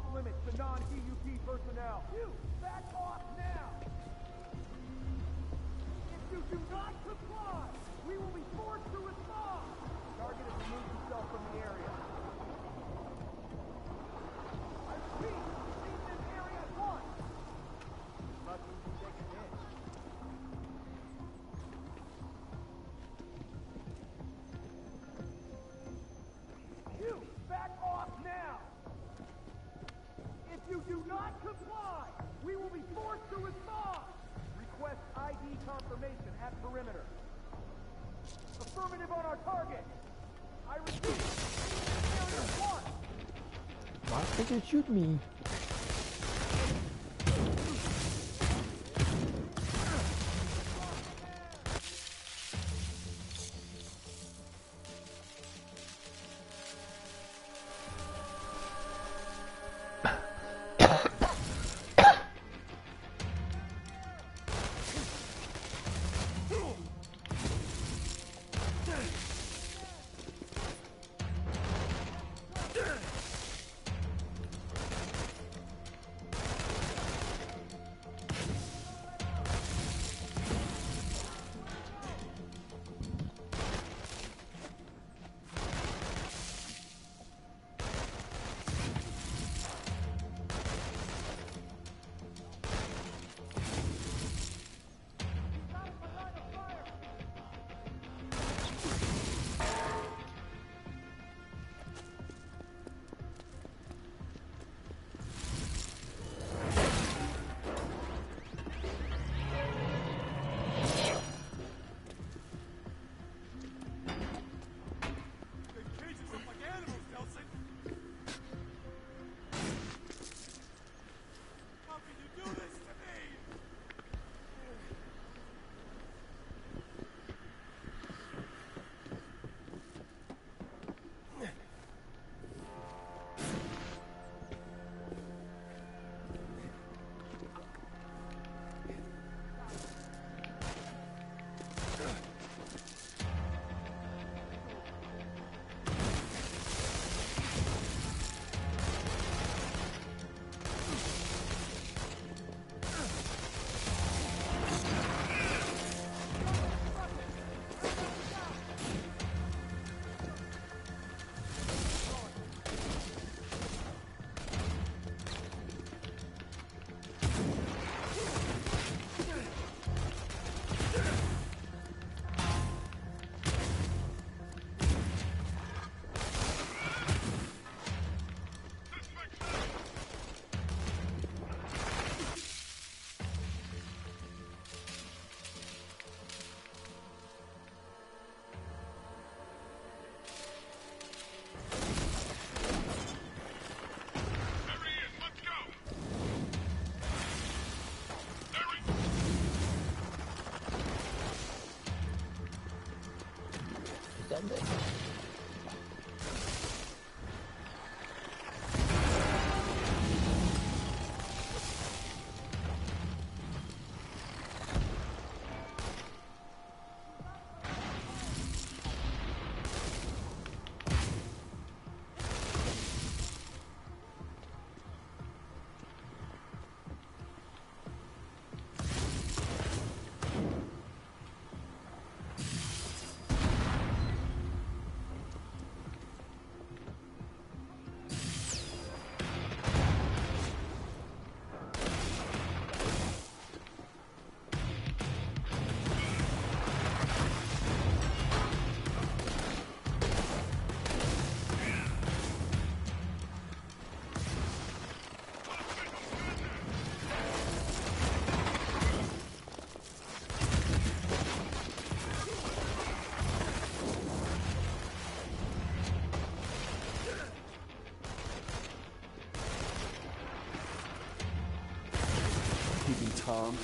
limits to non-EUP personnel. You, back off now! If you do not comply, we will be forced to respond! Target has removed himself from the area. I repeat, leave this area at once! Lucky you can take a hit. You, back off now! If you do not comply, we will be forced to respond! Request ID confirmation at perimeter. Affirmative on our target! I repeat, area 1! Why can't you shoot me? Tom.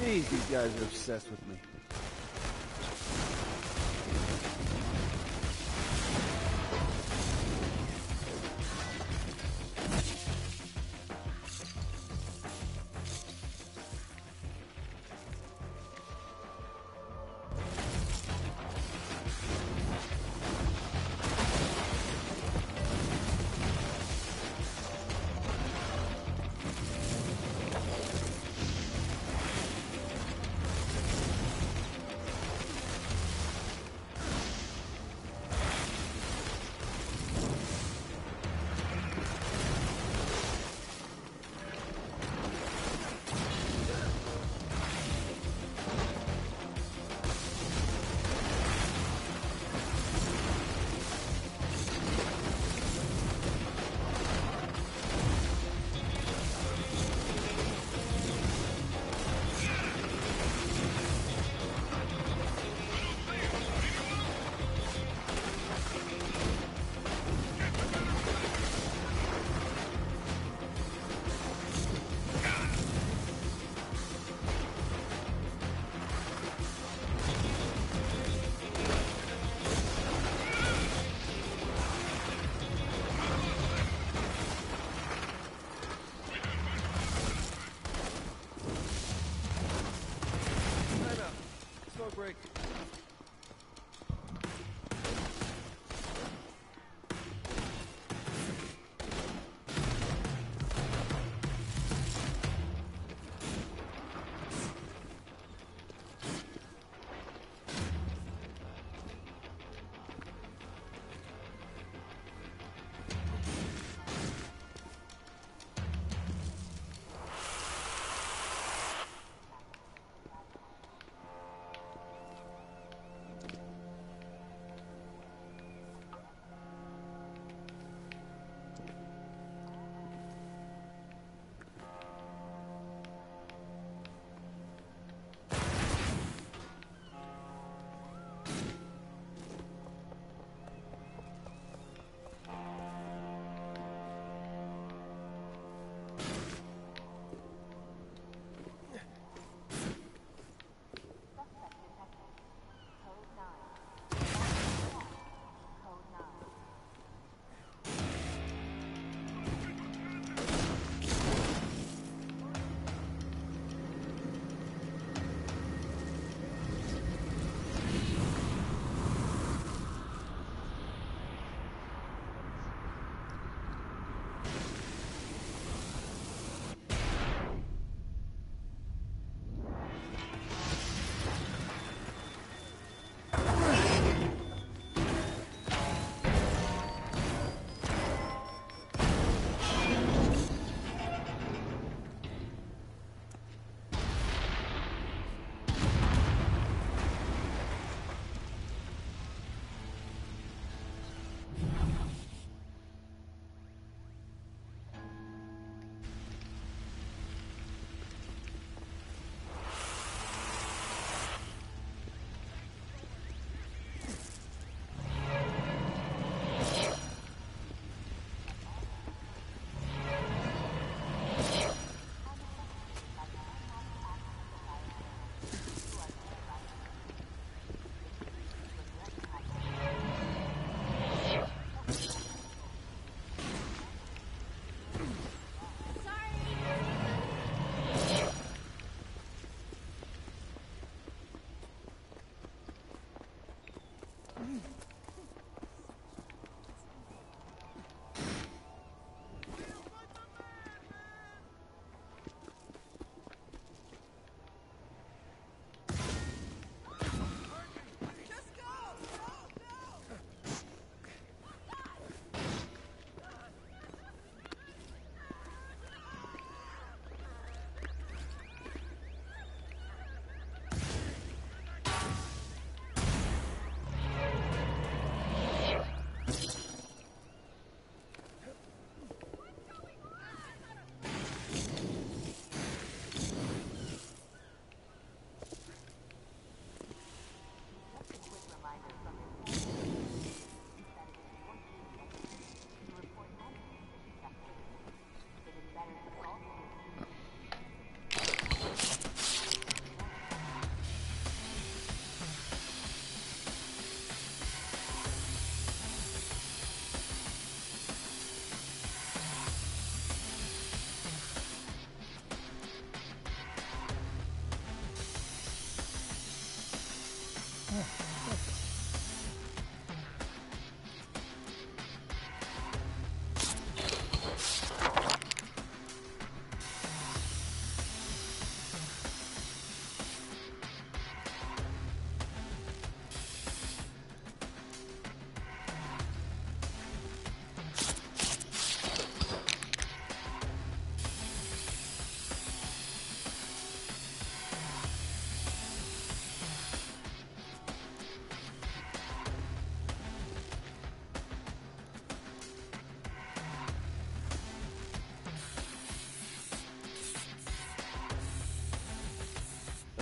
Jeez, these guys are obsessed with me. Break.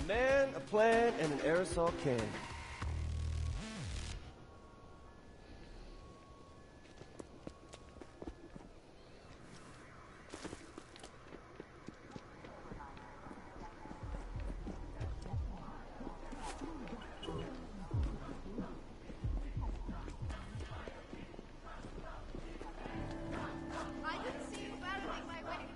man, a plan, and an aerosol can. I didn't see you abandoning my way.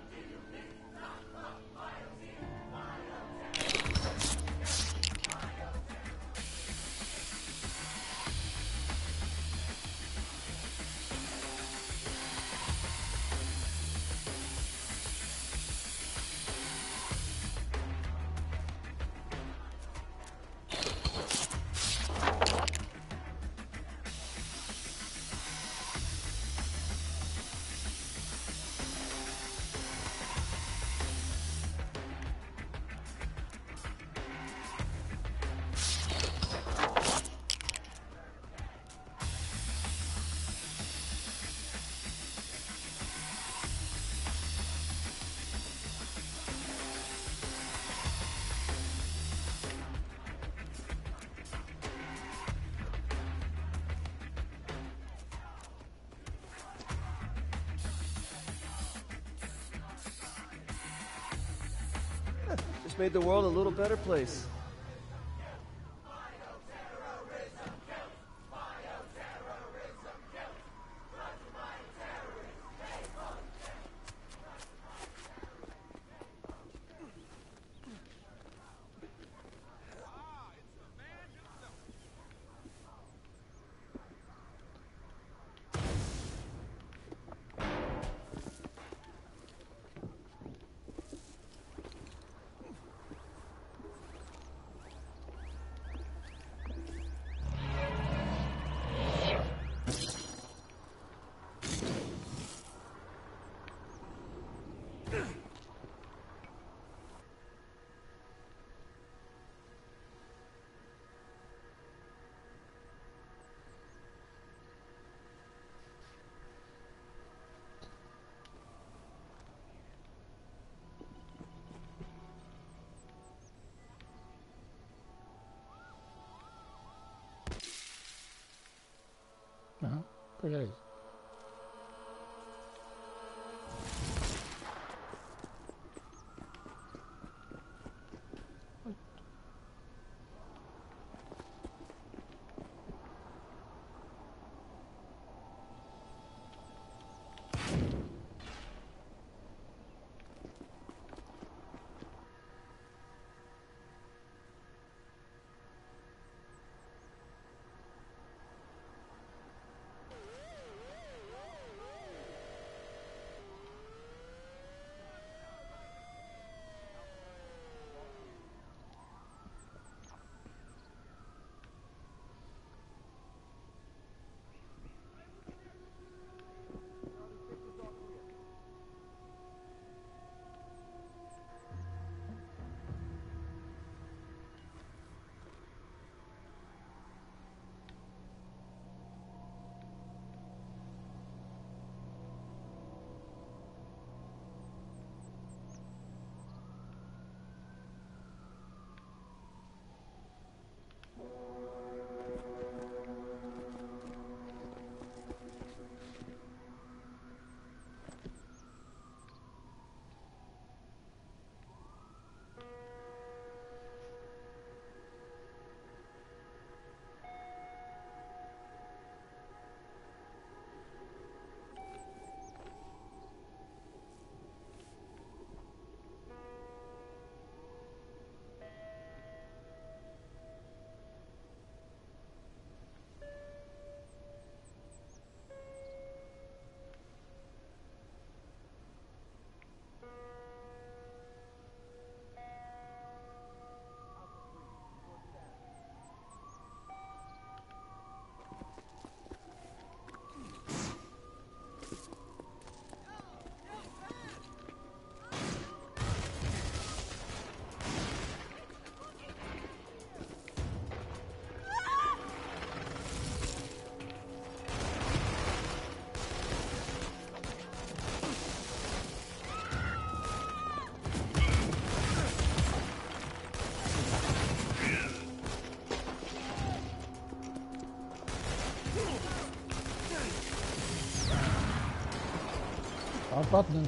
Just made the world a little better place. Ajá, ¿qué es? button.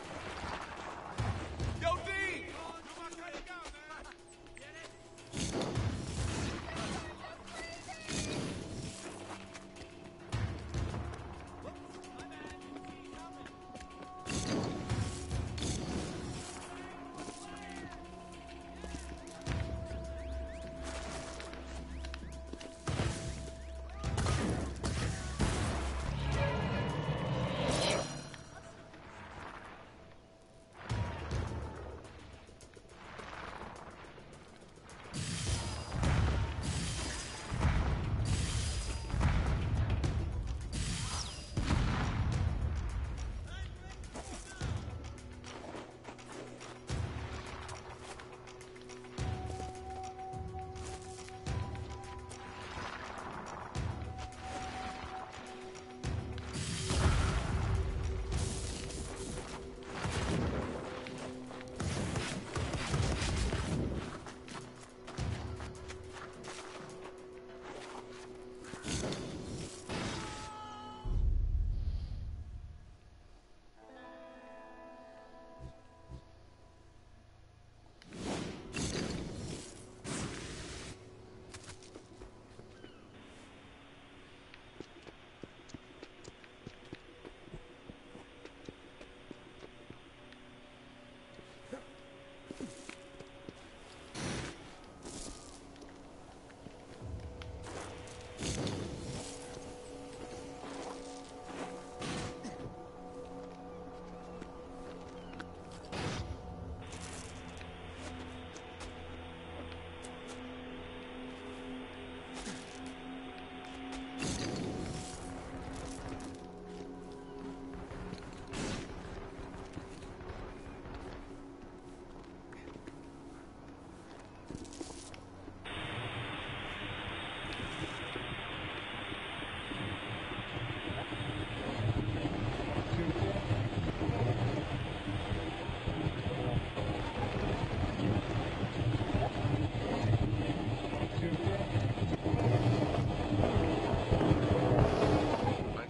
Yo, D!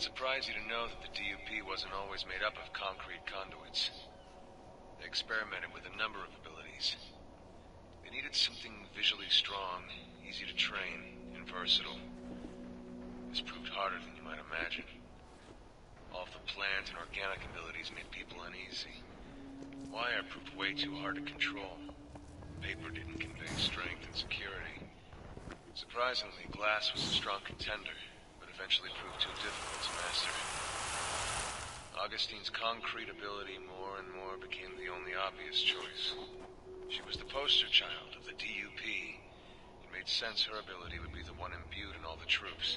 surprise you to know that the DUP wasn't always made up of concrete conduits. They experimented with a number of abilities. They needed something visually strong, easy to train, and versatile. This proved harder than you might imagine. All of the plant and organic abilities made people uneasy. Wire proved way too hard to control. Paper didn't convey strength and security. Surprisingly, glass was a strong contender, but eventually proved too difficult to master. Augustine's concrete ability more and more became the only obvious choice. She was the poster child of the DUP. It made sense her ability would be the one imbued in all the troops.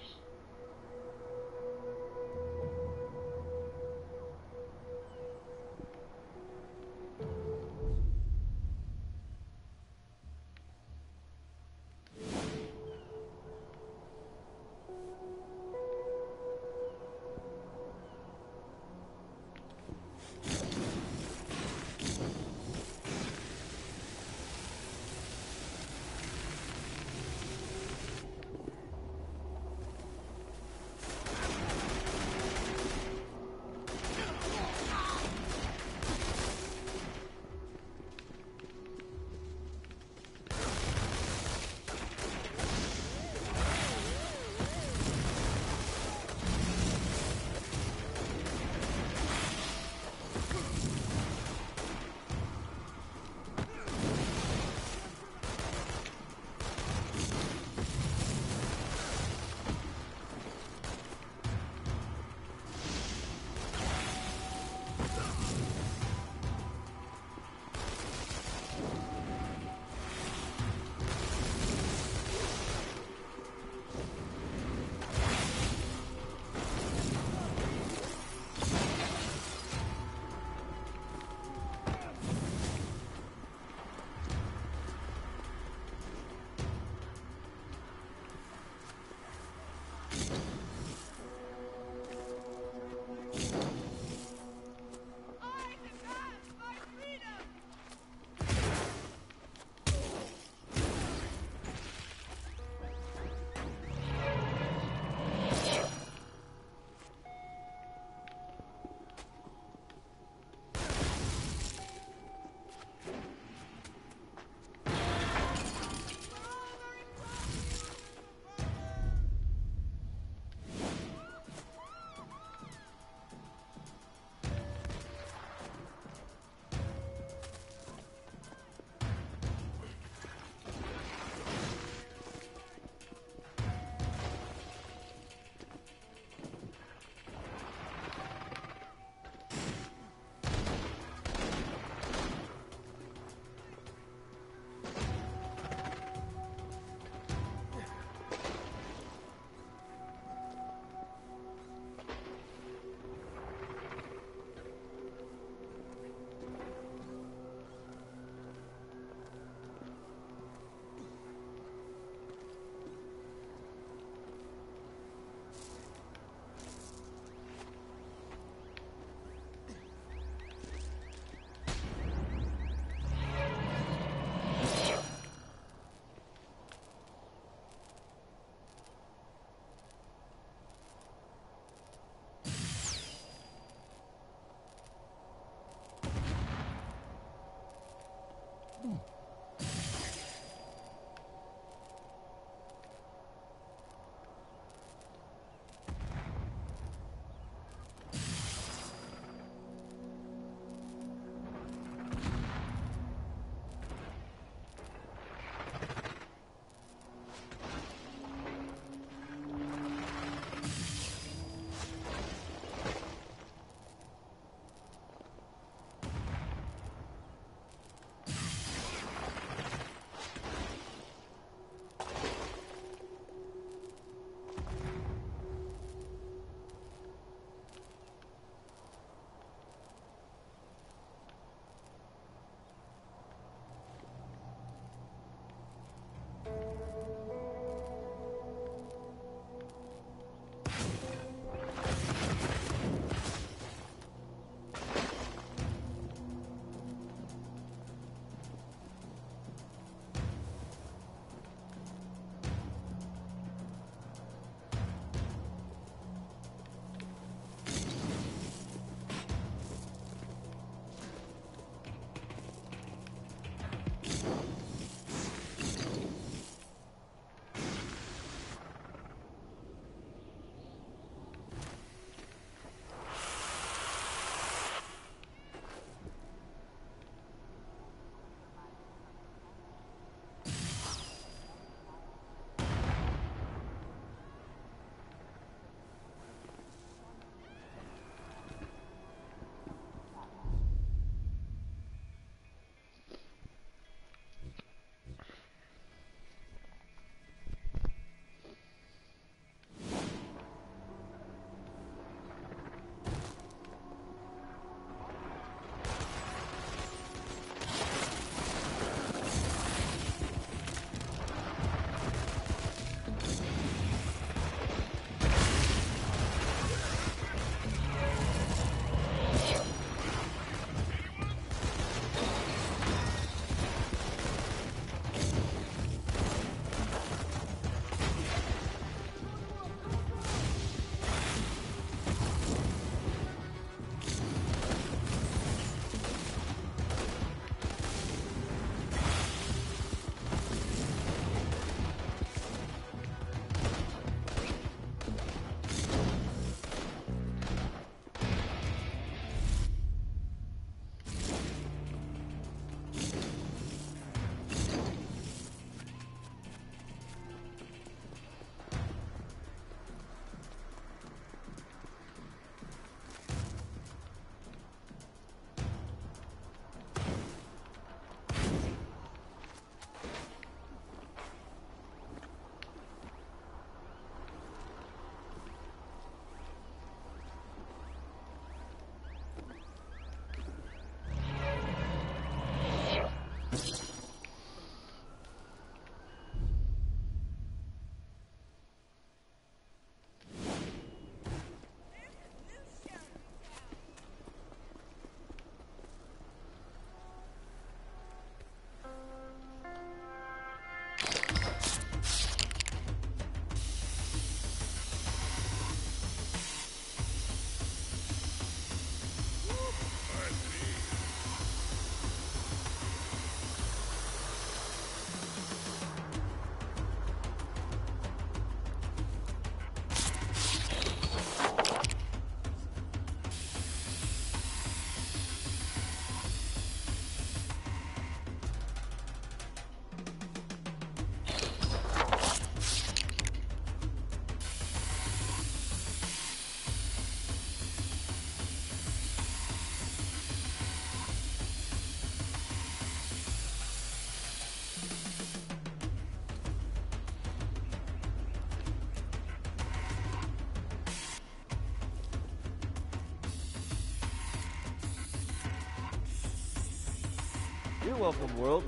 You're welcome, world.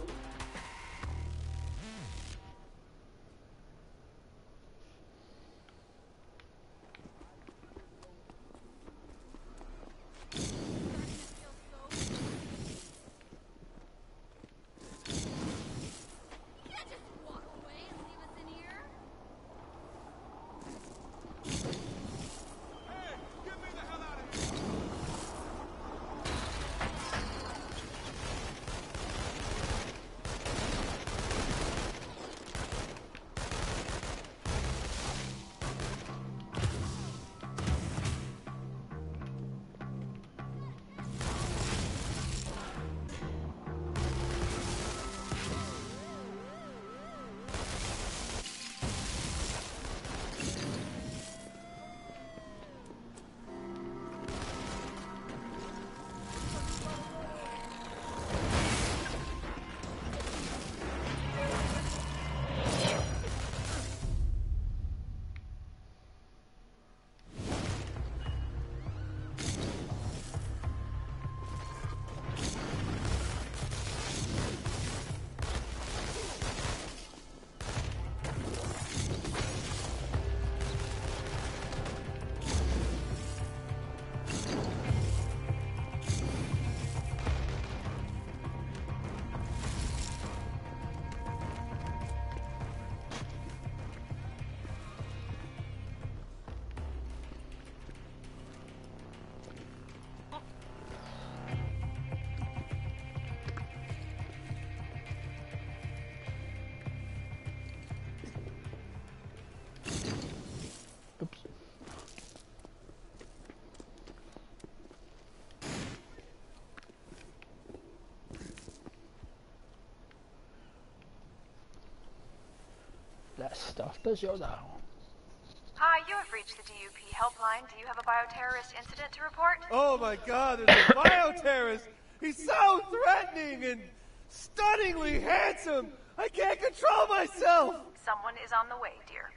Oops. That stuff does you down. Hi, you have reached the DUP helpline. Do you have a bioterrorist incident to report? Oh my god, there's a bioterrorist! He's so threatening and stunningly handsome! I can't control myself! Someone is on the way, dear.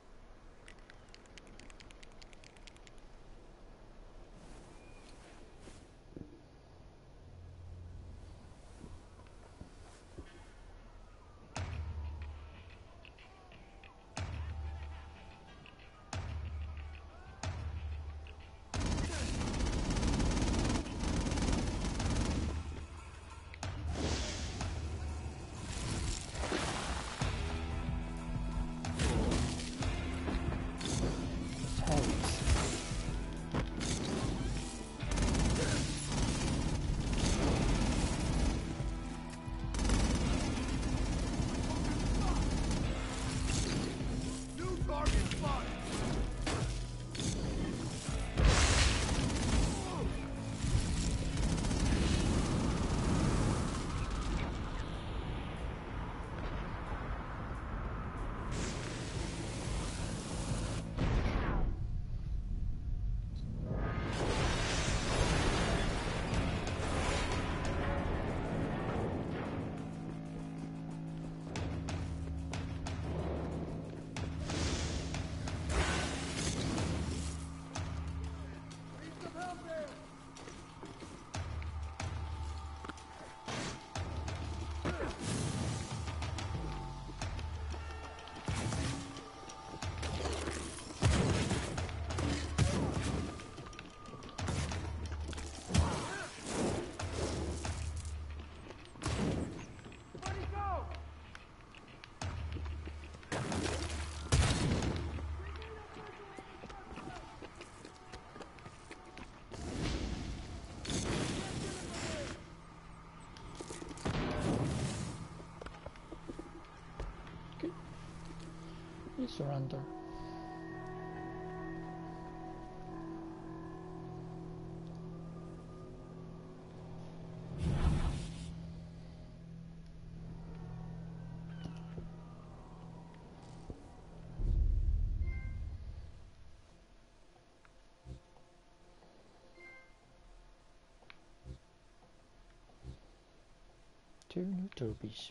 Surrender. Two new turbies.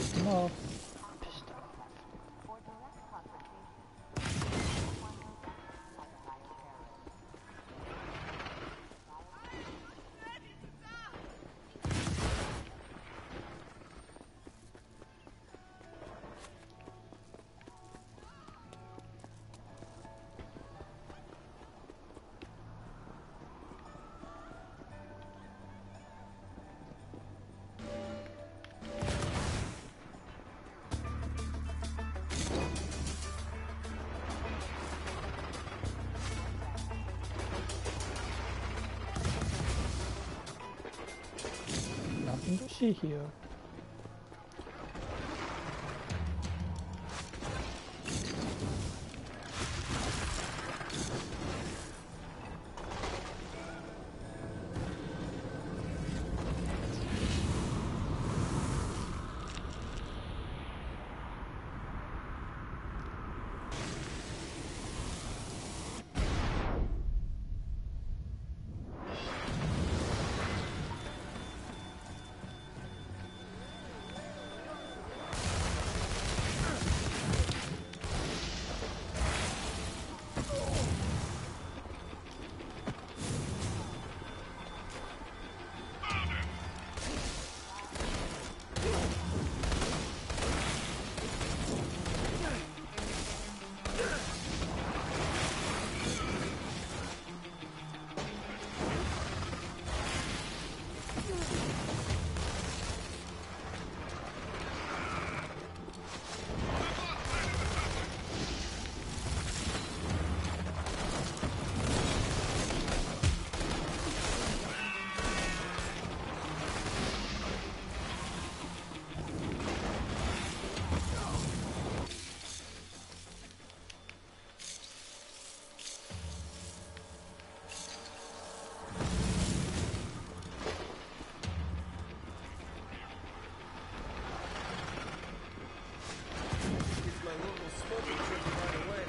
Pissed him off. Pissed him off. Nothing to see here. It's my local smoking trip right away.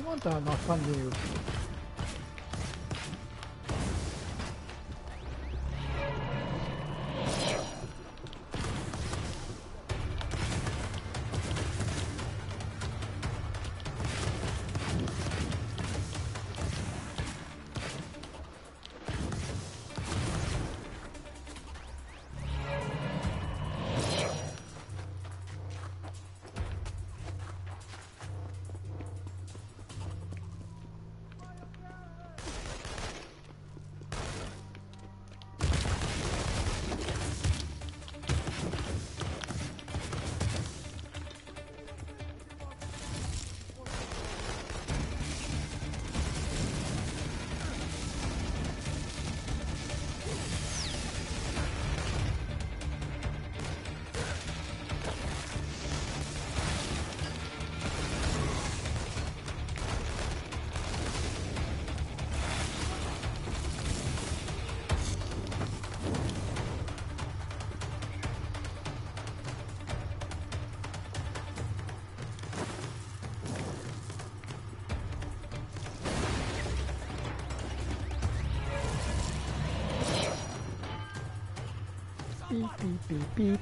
What the not fun you? Beep beep beep beep.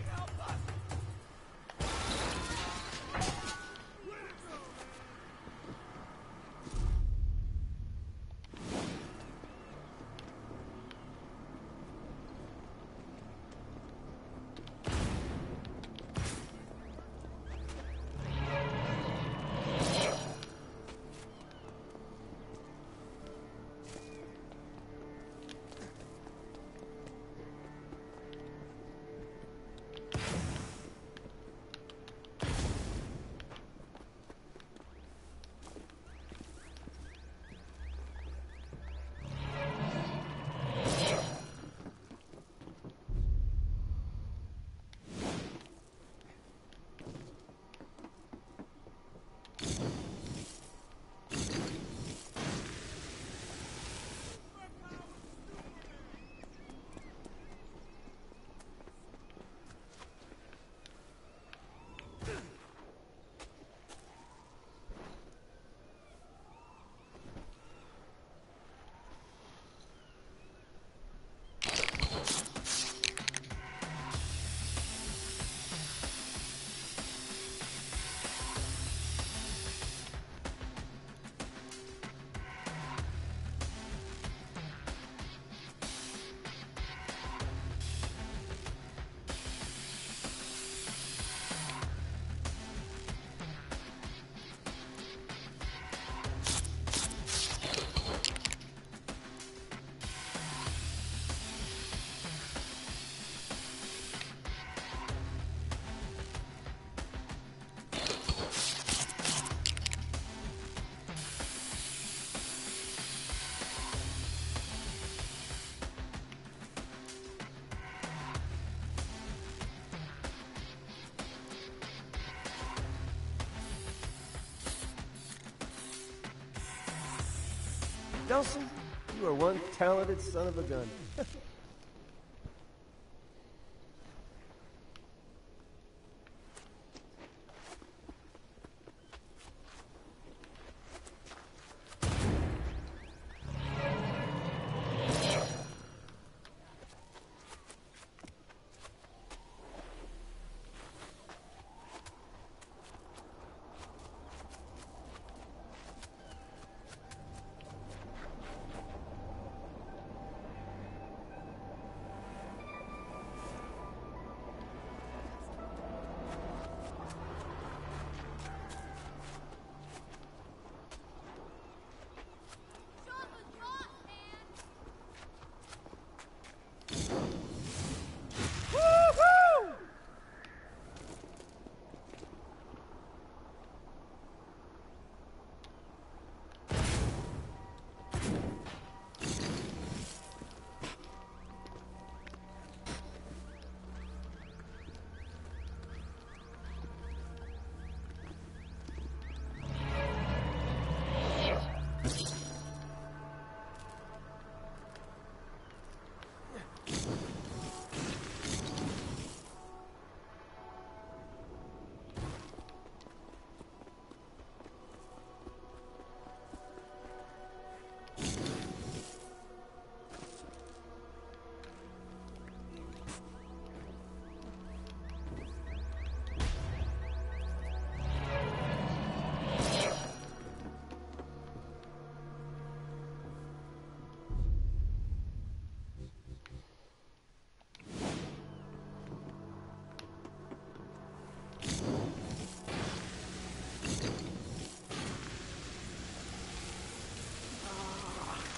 Nelson, you are one talented son of a gun.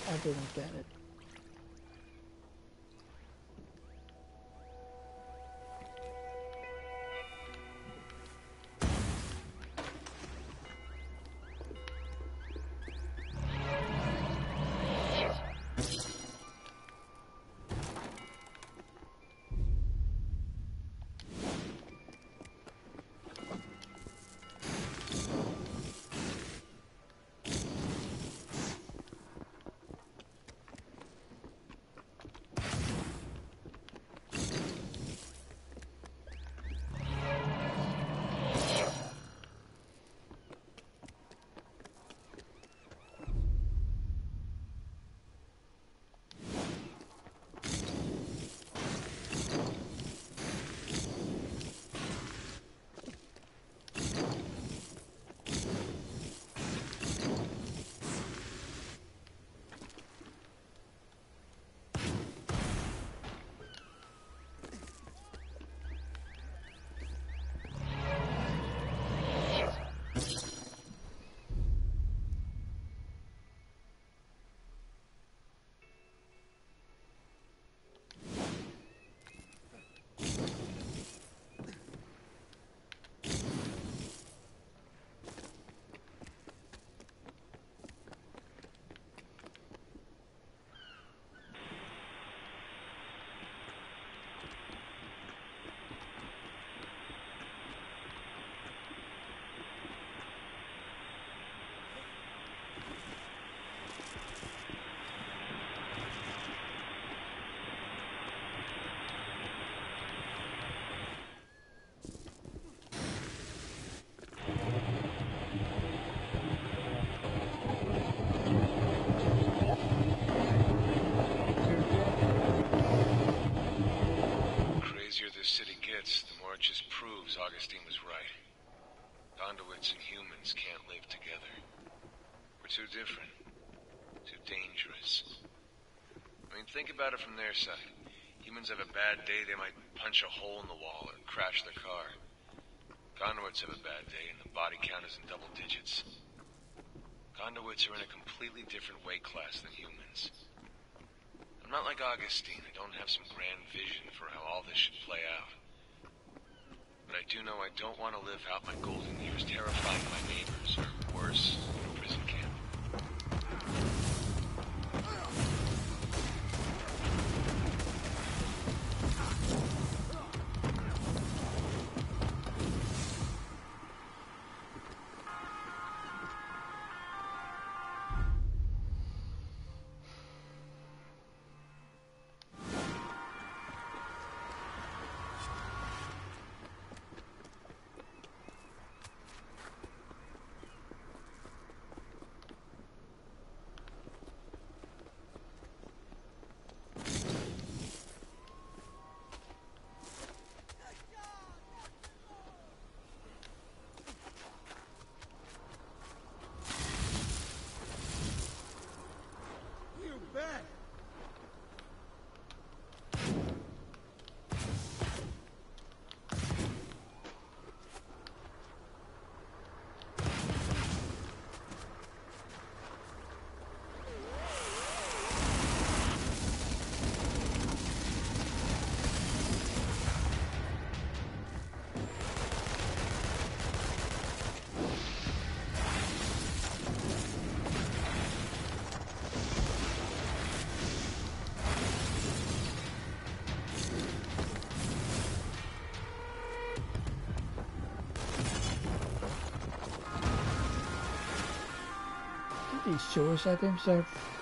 I didn't get it. Crazier this city gets, the more it just proves Augustine was right. Conduits and humans can't live together. We're too different. Too dangerous. I mean, think about it from their side. Humans have a bad day, they might punch a hole in the wall or crash their car. Conduits have a bad day, and the body count is in double digits. Conduits are in a completely different weight class than humans. I'm not like Augustine. I don't have some grand vision for how all this should play out. But I do know I don't want to live out my golden years terrifying my neighbors, or worse, in a prison camp. These suicide items are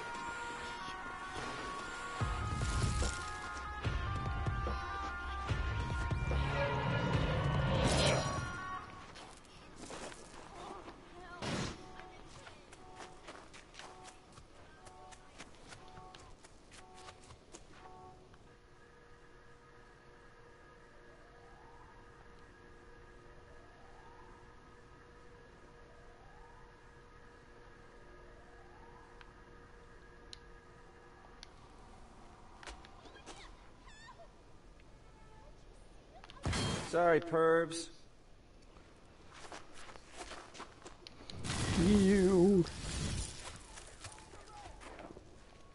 Sorry, pervs. you.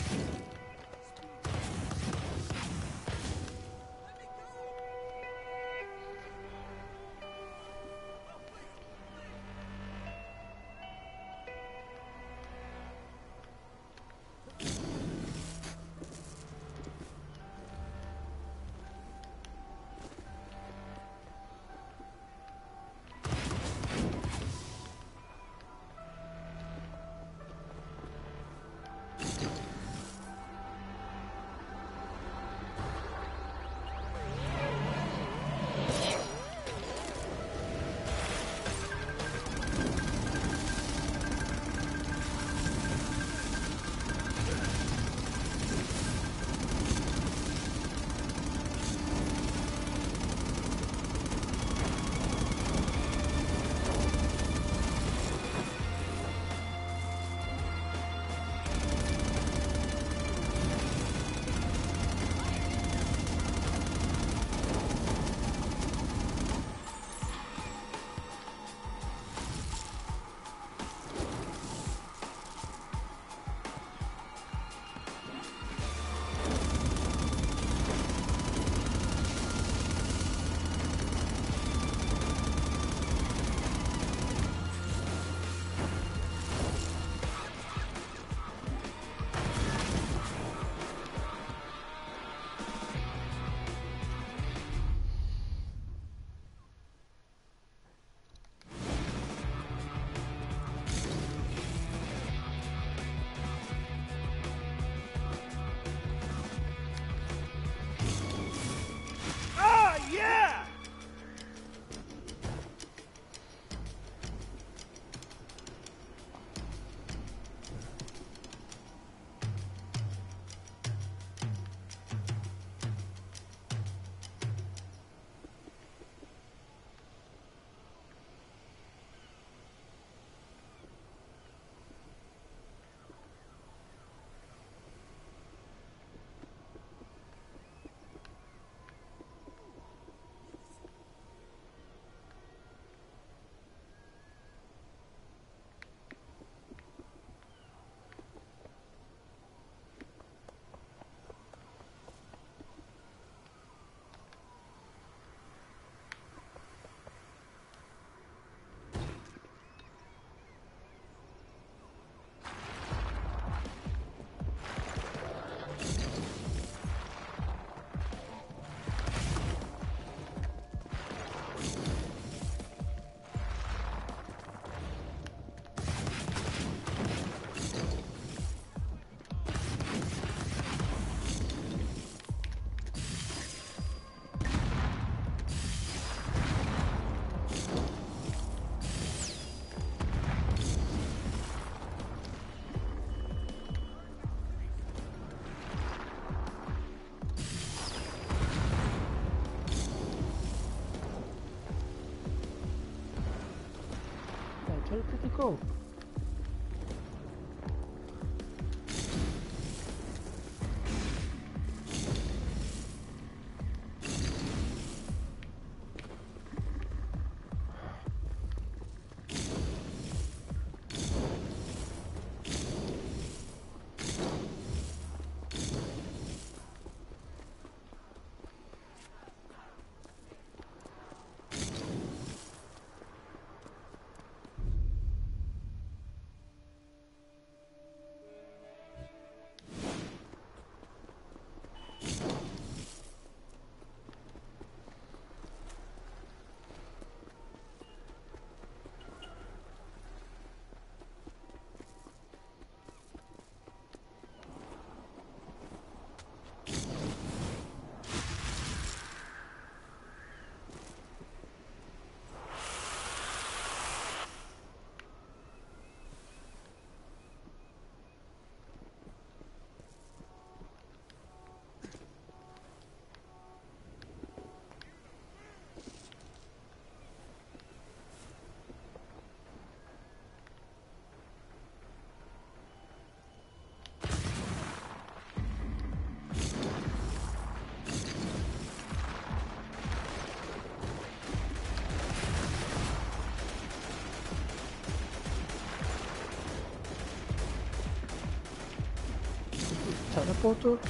Where did it go? Teleport.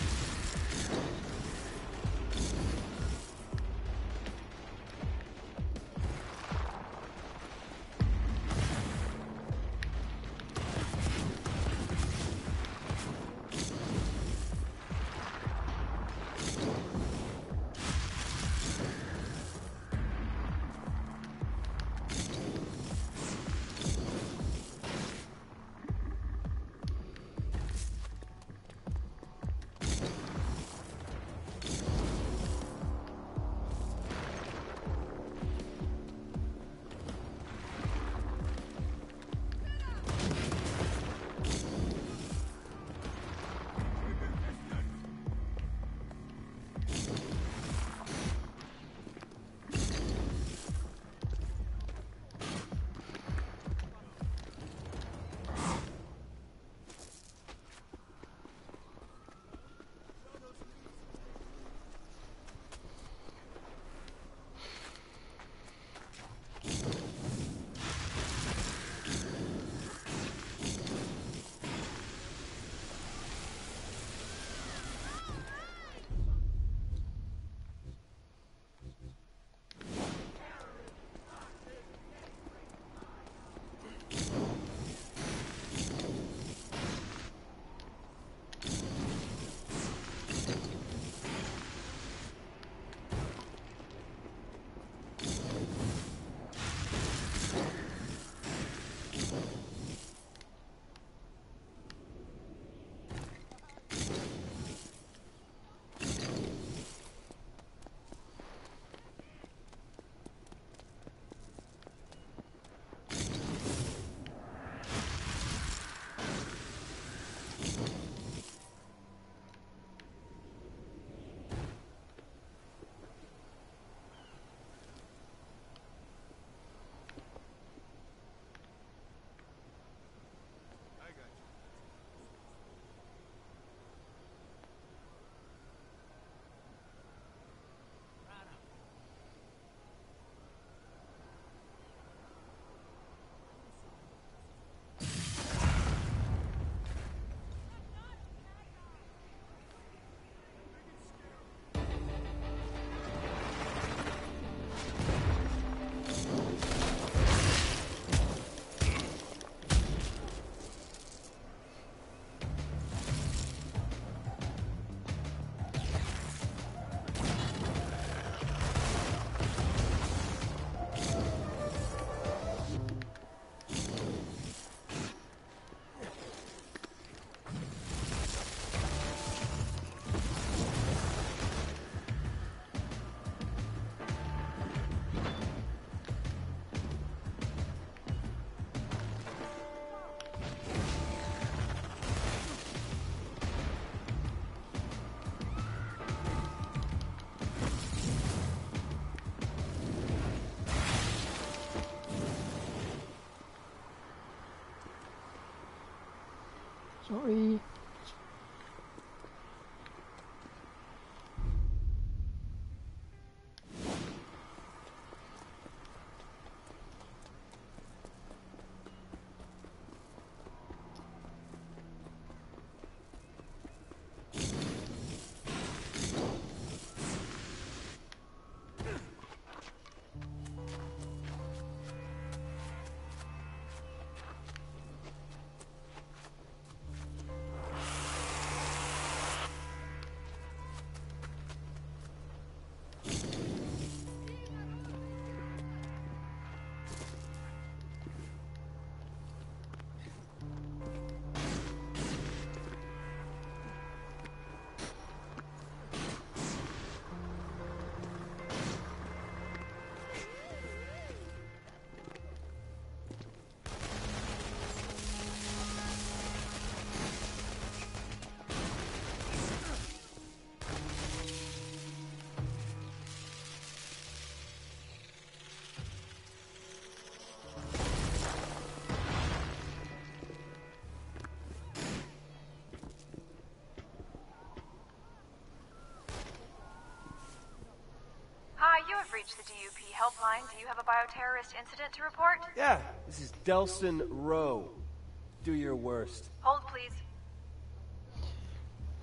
Sorry. You have reached the DUP helpline. Do you have a bioterrorist incident to report? Yeah, this is Delson Rowe. Do your worst. Hold, please.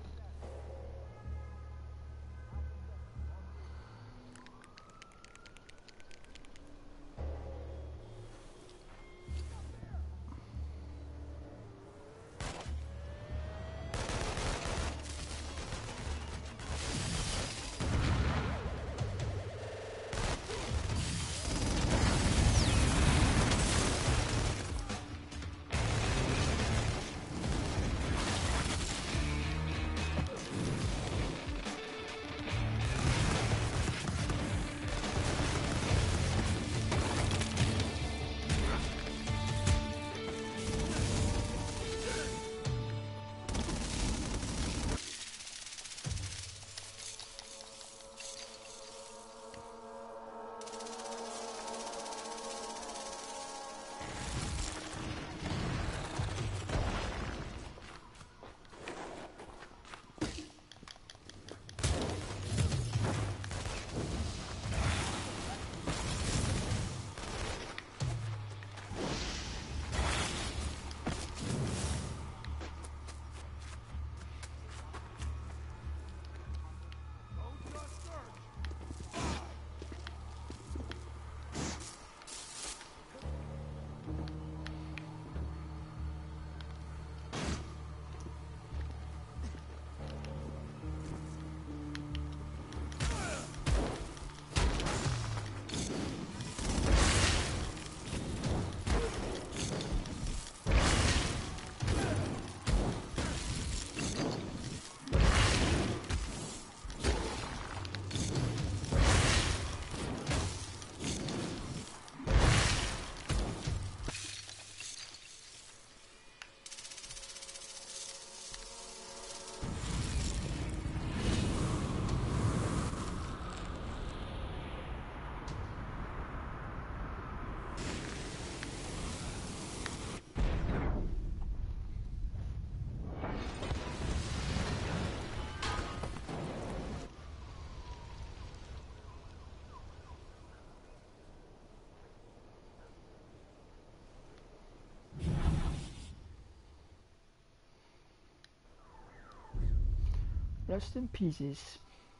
Rest in pieces.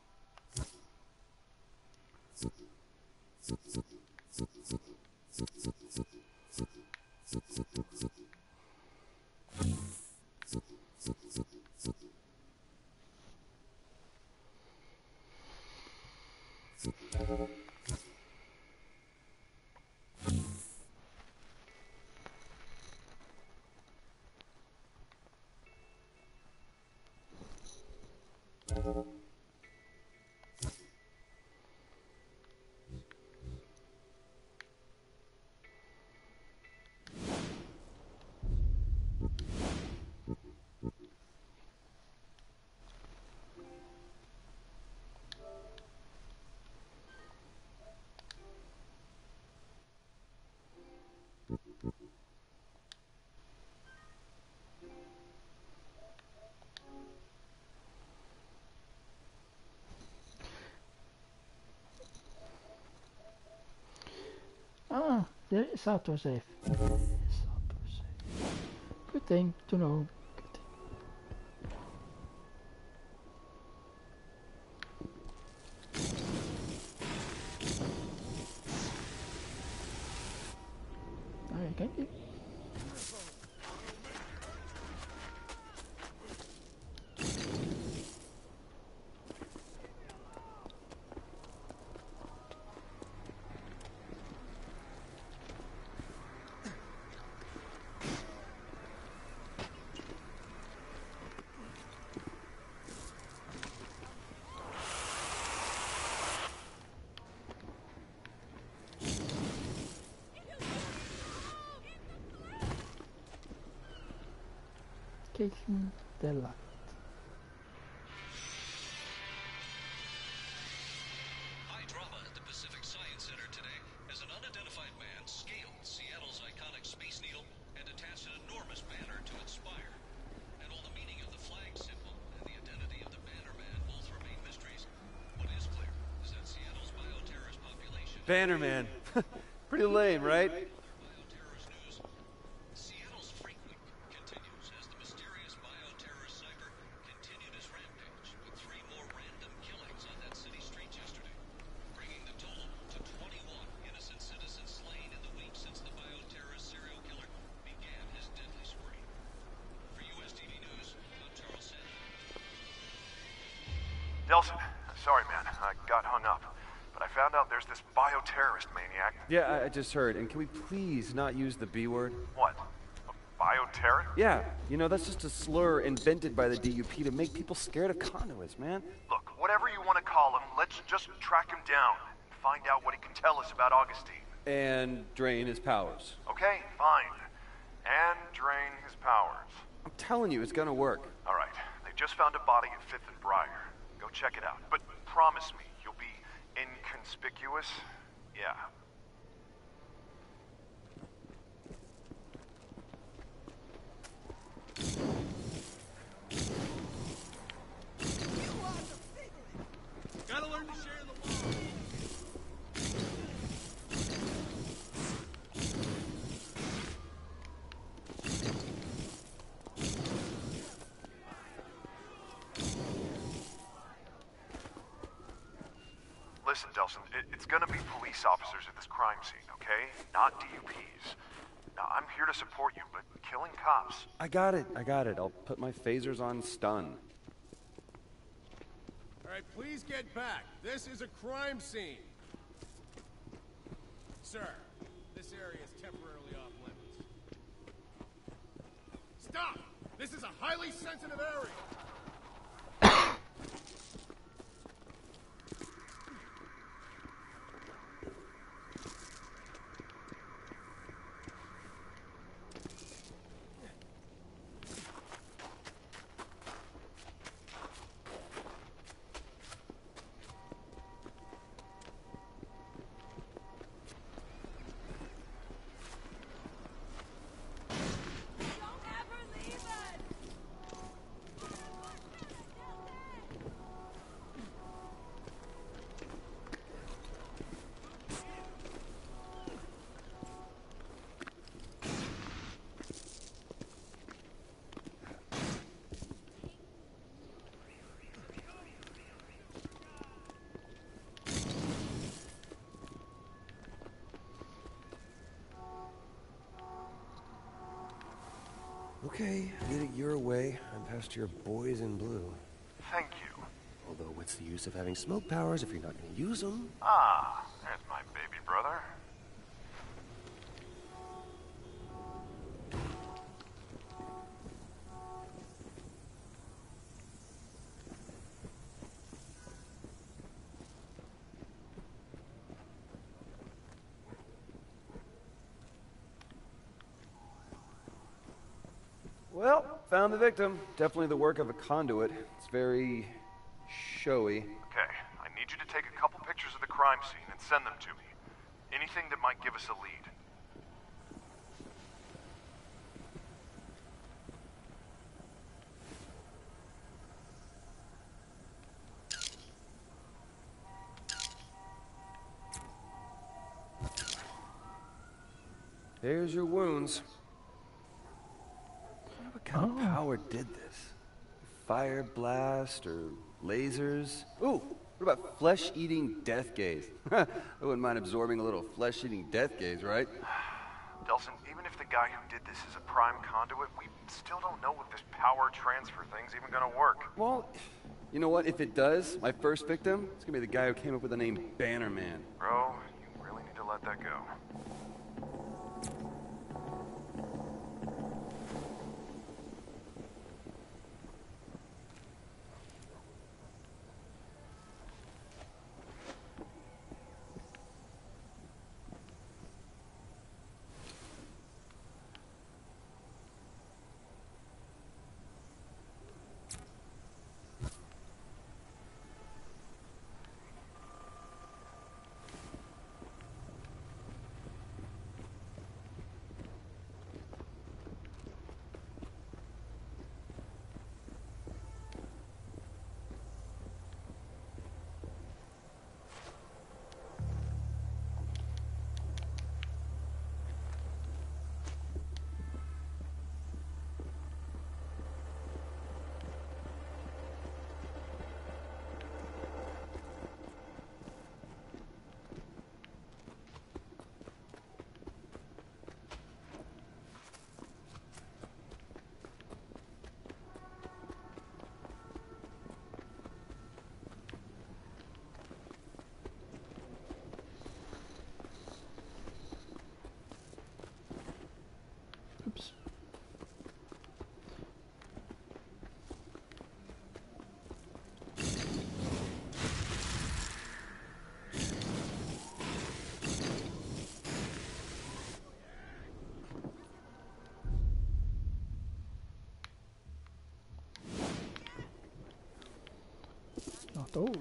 Ah, there is autosave. Good thing to know. Good thing. Alright, thank you. Catching the light. High drama at the Pacific Science Center today as an unidentified man scaled Seattle's iconic Space Needle and attached an enormous banner to its spire. And all the meaning of the flag symbol and the identity of the Banner Man both remain mysteries. What is clear is that Seattle's bioterrorist population... Banner Man. Pretty lame, right? Bioterrorist news. Seattle's Freak Week continues as the mysterious bioterrorist sniper continued his rampage with 3 more random killings on that city street yesterday, bringing the total to 21 innocent citizens slain in the week since the bioterrorist serial killer began his deadly spree. For USTV News, I'm Charles Sanders. Delson, sorry man, I got hung up. But I found out there's this bioterrorist maniac. Yeah, I just heard. And can we please not use the B word? What? A bioterrorist? Yeah, you know, that's just a slur invented by the DUP to make people scared of conduits, man. Look, whatever you want to call him, let's just track him down and find out what he can tell us about Augustine. And drain his powers. Okay, fine. And drain his powers. I'm telling you, it's gonna work. All right, they just found a body at 5th and Briar. Go check it out. But promise me, you'll be inconspicuous? Yeah. Gotta learn to share the love. Listen, Delson, it's gonna be police officers at this crime scene, okay? Not DUPs. Now, I'm here to support you, but killing cops... I got it. I'll put my phasers on stun. All right, please get back. This is a crime scene. Sir, this area is temporarily off limits. Stop! This is a highly sensitive area! Okay, get it your way. I'm past your boys in blue. Thank you. Although, what's the use of having smoke powers if you're not going to use them? Ah, there's my baby brother. Well, found the victim. Definitely the work of a conduit. It's very showy. Okay, I need you to take a couple pictures of the crime scene and send them to me. Anything that might give us a lead. There's your wounds. What kind of power did this? Fire blast or lasers? Ooh, what about flesh-eating death gaze? I wouldn't mind absorbing a little flesh-eating death gaze, right? Delsin, even if the guy who did this is a prime conduit, we still don't know if this power transfer thing's even gonna work. Well, you know what? If it does, my first victim, it's gonna be the guy who came up with the name Bannerman. Bro, you really need to let that go. Oops. Not all.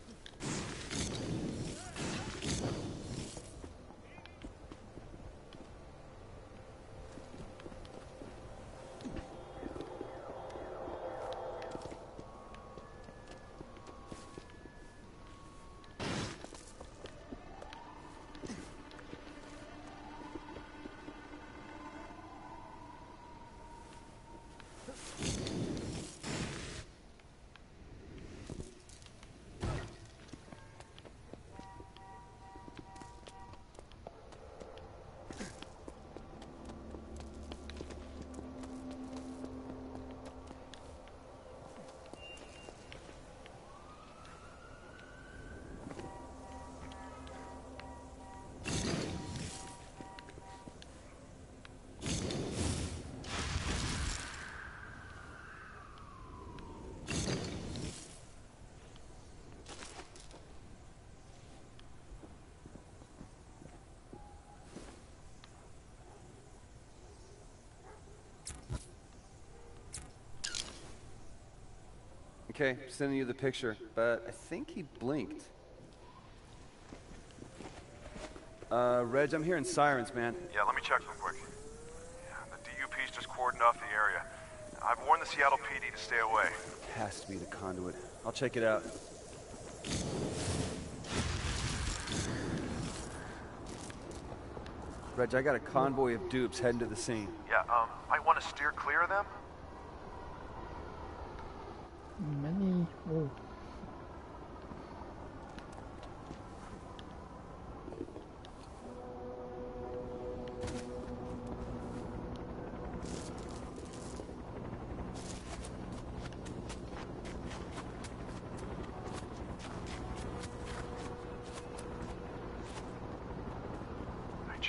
Okay, sending you the picture, but I think he blinked. Reg, I'm hearing sirens, man. Yeah, let me check real quick. Yeah, the DUP's just cordoned off the area. I've warned the Seattle PD to stay away. Has to be the conduit. I'll check it out. Reg, I got a convoy of dupes heading to the scene. Yeah, might want to steer clear of them? Many. Oh.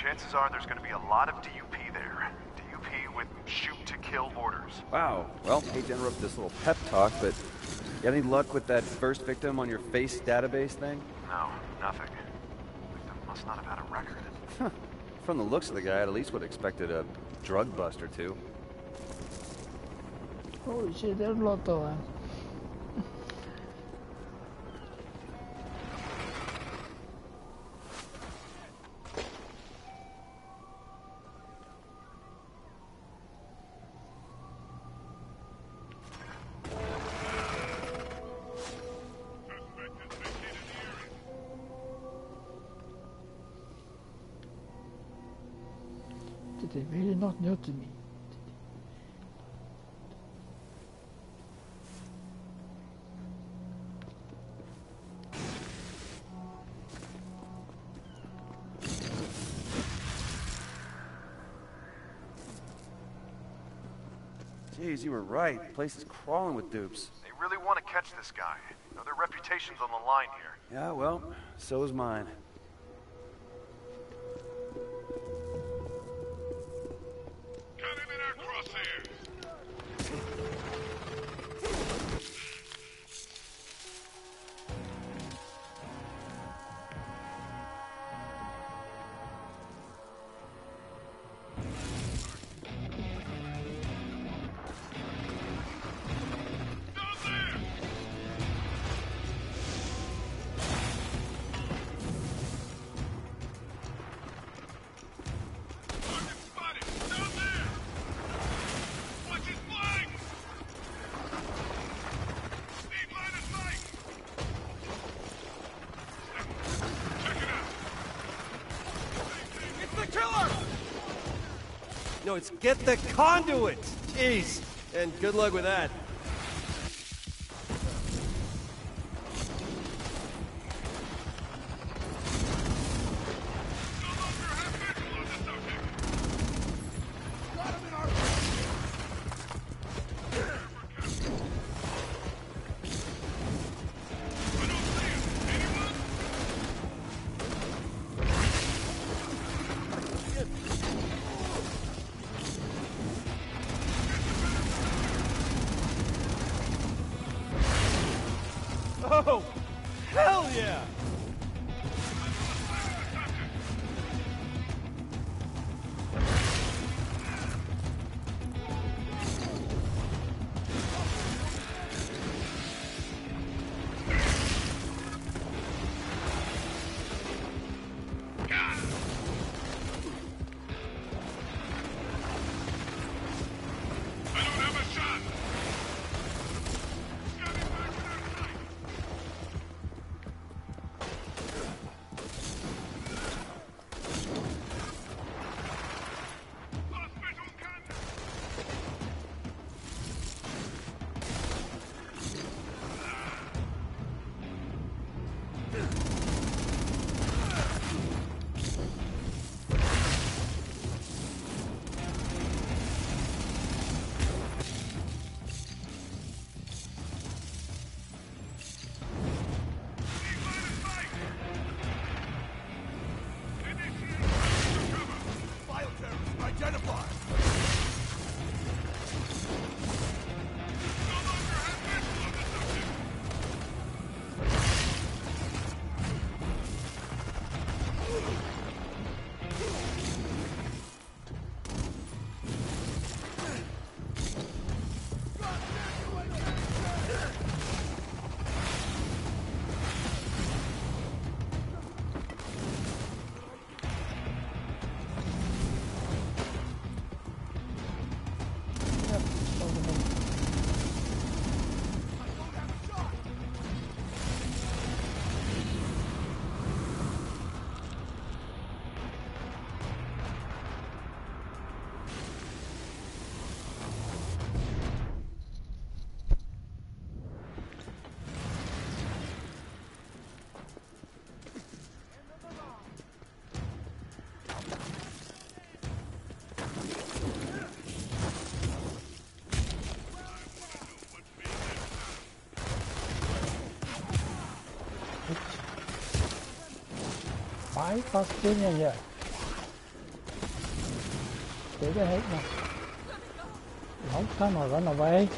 chances are there's going to be a lot of DUP there. DUP with shoot-to-kill orders. Wow. Well, hate to interrupt this little pep talk, but got any luck with that first victim on your face database thing? No, nothing. Victim must not have had a record. From the looks of the guy, I at least would have expected a drug bust or two. Holy shit, there's a lot of them. They really not new to me. Jeez, you were right. The place is crawling with dupes. They really want to catch this guy. You know, their reputation's on the line here. Yeah, well, so is mine. No, it's get the conduit! Jeez! And good luck with that. Oh, hell yeah! Why Australia yet? Stay the heck back. Long time I run away.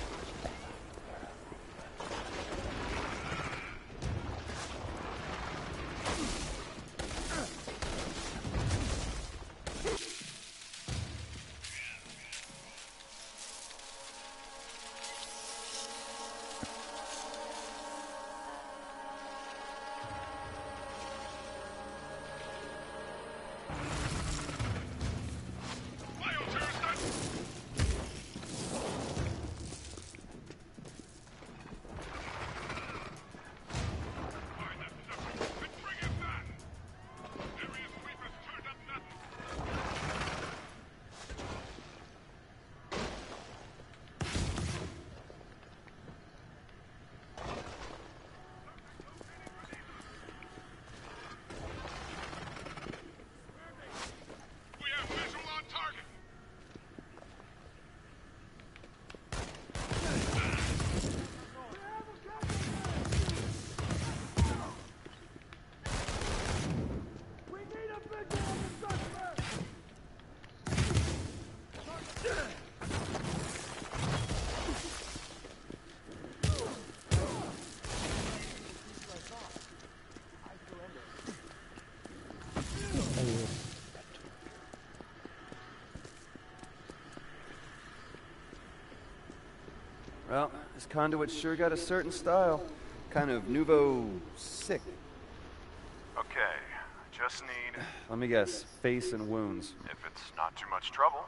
Well, this conduit sure got a certain style. Kind of nouveau sick. Okay, just need... Let me guess, face and wounds. If it's not too much trouble.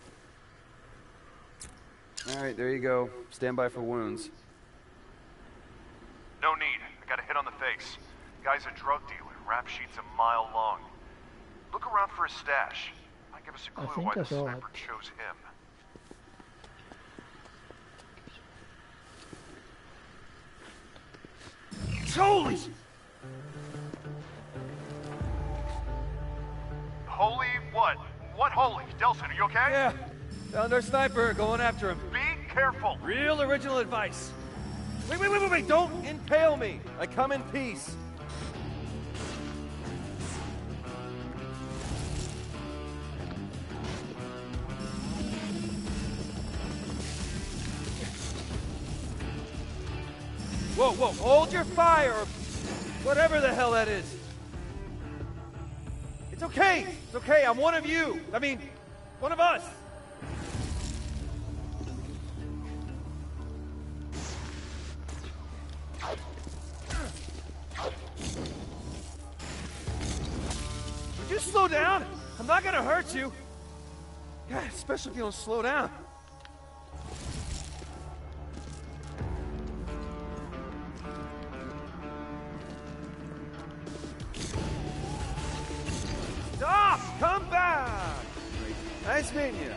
Alright, there you go. Stand by for wounds. No need. I got a hit on the face. Guy's a drug dealer. Rap sheet's a mile long. Look around for his stash. Might give us a clue why the sniper chose him. Holy! Holy what? What holy? Delsin, are you okay? Yeah, found our sniper, going after him. Be careful! Real original advice. Wait, don't impale me. I come in peace. Whoa, hold your fire, or whatever the hell that is. It's okay, I'm one of you. I mean, one of us. Would you slow down? I'm not gonna hurt you. God, especially if you don't slow down. Stop! Come back! Nice meeting you.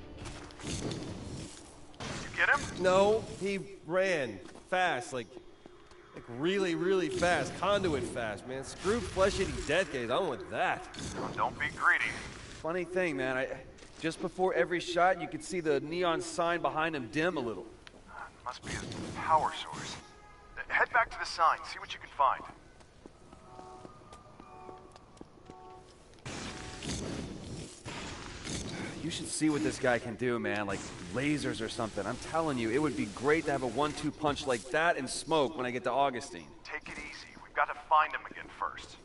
You get him? No, he ran fast, like really, really fast. Conduit fast, man. Screw flesh-eating death gaze. I don't want that. Oh, don't be greedy. Funny thing, man. Just before every shot, you could see the neon sign behind him dim a little. Must be his power source. Head back to the sign. See what you can find. You should see what this guy can do, man. Like lasers or something. I'm telling you, it would be great to have a 1-2 punch like that and smoke when I get to Augustine. Take it easy. We've got to find him again first.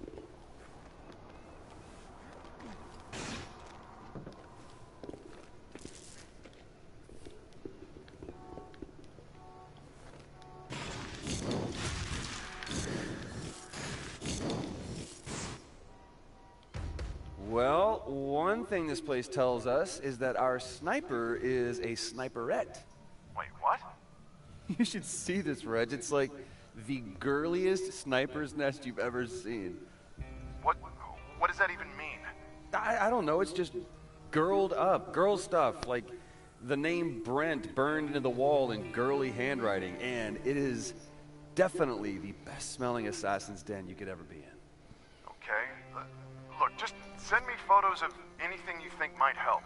Well, one thing this place tells us is that our sniper is a sniperette. Wait, what? You should see this, Reg. It's like the girliest sniper's nest you've ever seen. What does that even mean? I don't know. It's just girled up. Girl stuff. Like the name Brent burned into the wall in girly handwriting. And it is definitely the best smelling assassin's den you could ever be in. Okay. Look, just send me photos of anything you think might help.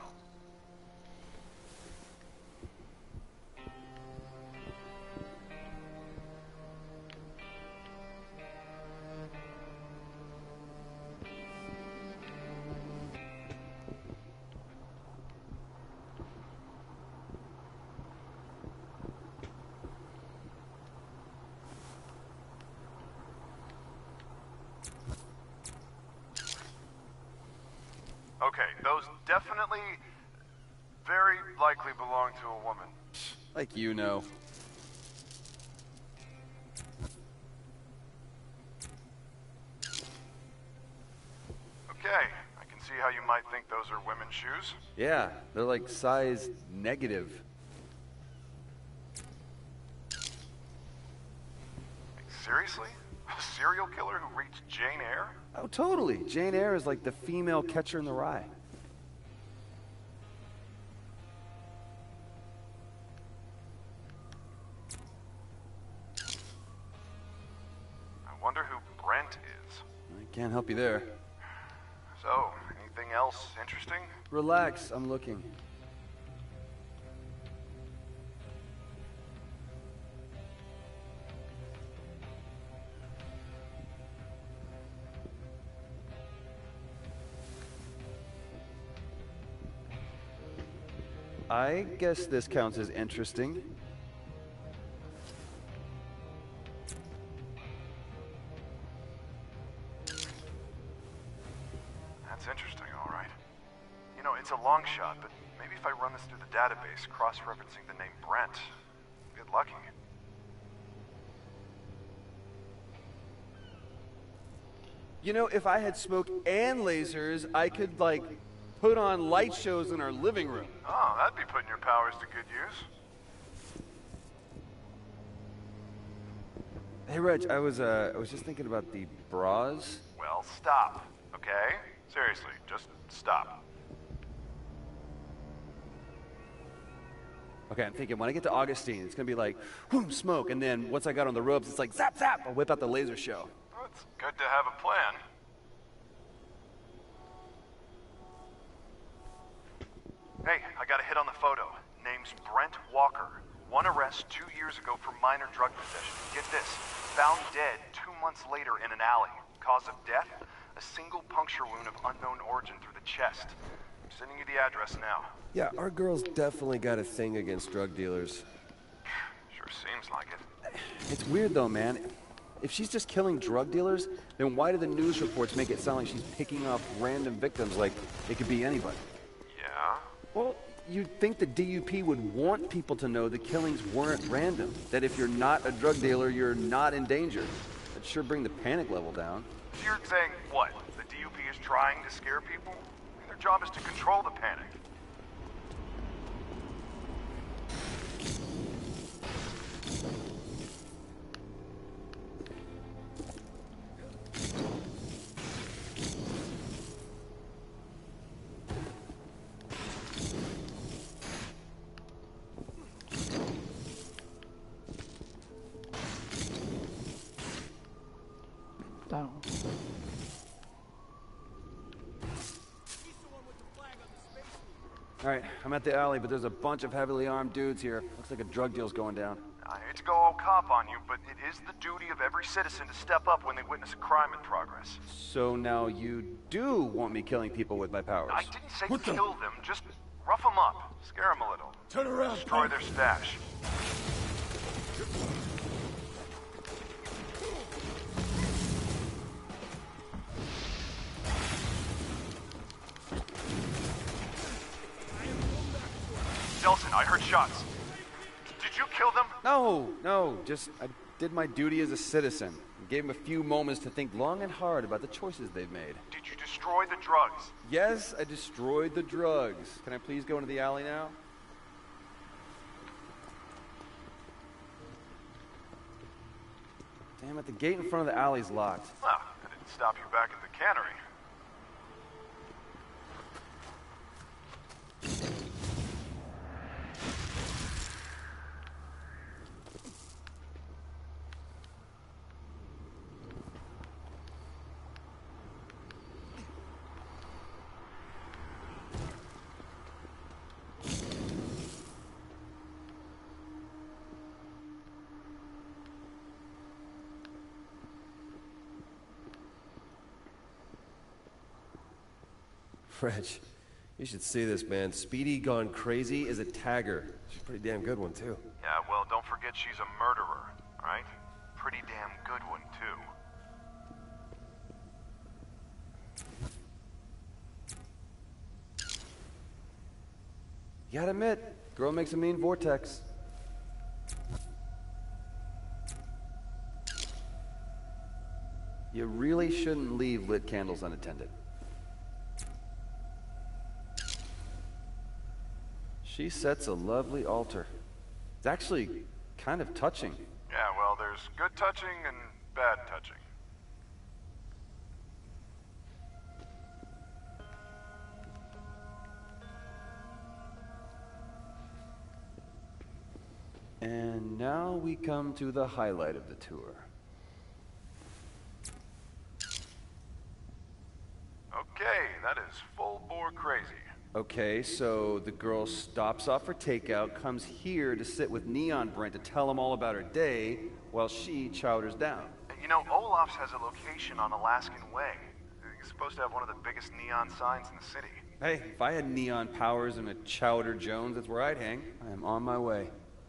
Okay, those definitely, very likely belong to a woman. Like you know. Okay, I can see how you might think those are women's shoes. Yeah, they're like size negative. Seriously? A serial killer who reached Jane Eyre? Oh, totally. Jane Eyre is like the female Catcher in the Rye. I wonder who Brent is. I can't help you there. So, anything else interesting? Relax, I'm looking. I guess this counts as interesting. That's interesting, all right. You know, it's a long shot, but maybe if I run this through the database, cross-referencing the name Brent, I'll get lucky. You know, if I had smoke and lasers, I could, like, put on light shows in our living room. Oh, that'd be putting your powers to good use. Hey, Reg, I was just thinking about the bras. Well, stop, okay? Seriously, just stop. Okay, I'm thinking when I get to Augustine, it's gonna be like, whoom, smoke, and then once I got on the ropes, it's like, zap, zap, I'll whip out the laser show. Well, it's good to have a plan. Hey, I got a hit on the photo. Name's Brent Walker. One arrest 2 years ago for minor drug possession. Get this, found dead 2 months later in an alley. Cause of death? A single puncture wound of unknown origin through the chest. I'm sending you the address now. Yeah, our girl's definitely got a thing against drug dealers. Sure seems like it. It's weird though, man. If she's just killing drug dealers, then why do the news reports make it sound like she's picking off random victims like it could be anybody? Yeah? Well, you'd think the DUP would want people to know the killings weren't random. That if you're not a drug dealer, you're not in danger. That'd sure bring the panic level down. So you're saying what? The DUP is trying to scare people? Their job is to control the panic. Down. All right, I'm at the alley, but there's a bunch of heavily armed dudes here. Looks like a drug deal's going down. I hate to go all cop on you, but it is the duty of every citizen to step up when they witness a crime in progress. So now you do want me killing people with my powers? I didn't say kill them, just rough them up, scare them a little. Turn around. Destroy their stash. Delson, I heard shots. Did you kill them? No, just I did my duty as a citizen. Gave them a few moments to think long and hard about the choices they've made. Did you destroy the drugs? Yes, I destroyed the drugs. Can I please go into the alley now? Damn it, the gate in front of the alley's locked. Well, that didn't stop you back at the cannery. Reg, you should see this, man. Speedy Gone Crazy is a tagger. She's a pretty damn good one, too. Yeah, well, don't forget she's a murderer, right? Pretty damn good one, too. You gotta admit, girl makes a mean vortex. You really shouldn't leave lit candles unattended. She sets a lovely altar. It's actually kind of touching. Yeah, well, there's good touching and bad touching. And now we come to the highlight of the tour. Okay, that is full bore crazy. Okay, so the girl stops off for takeout, comes here to sit with Neon Brent to tell him all about her day, while she chowders down. You know, Olaf's has a location on Alaskan Way. He's supposed to have one of the biggest neon signs in the city. Hey, if I had neon powers and a Chowder Jones, that's where I'd hang. I am on my way.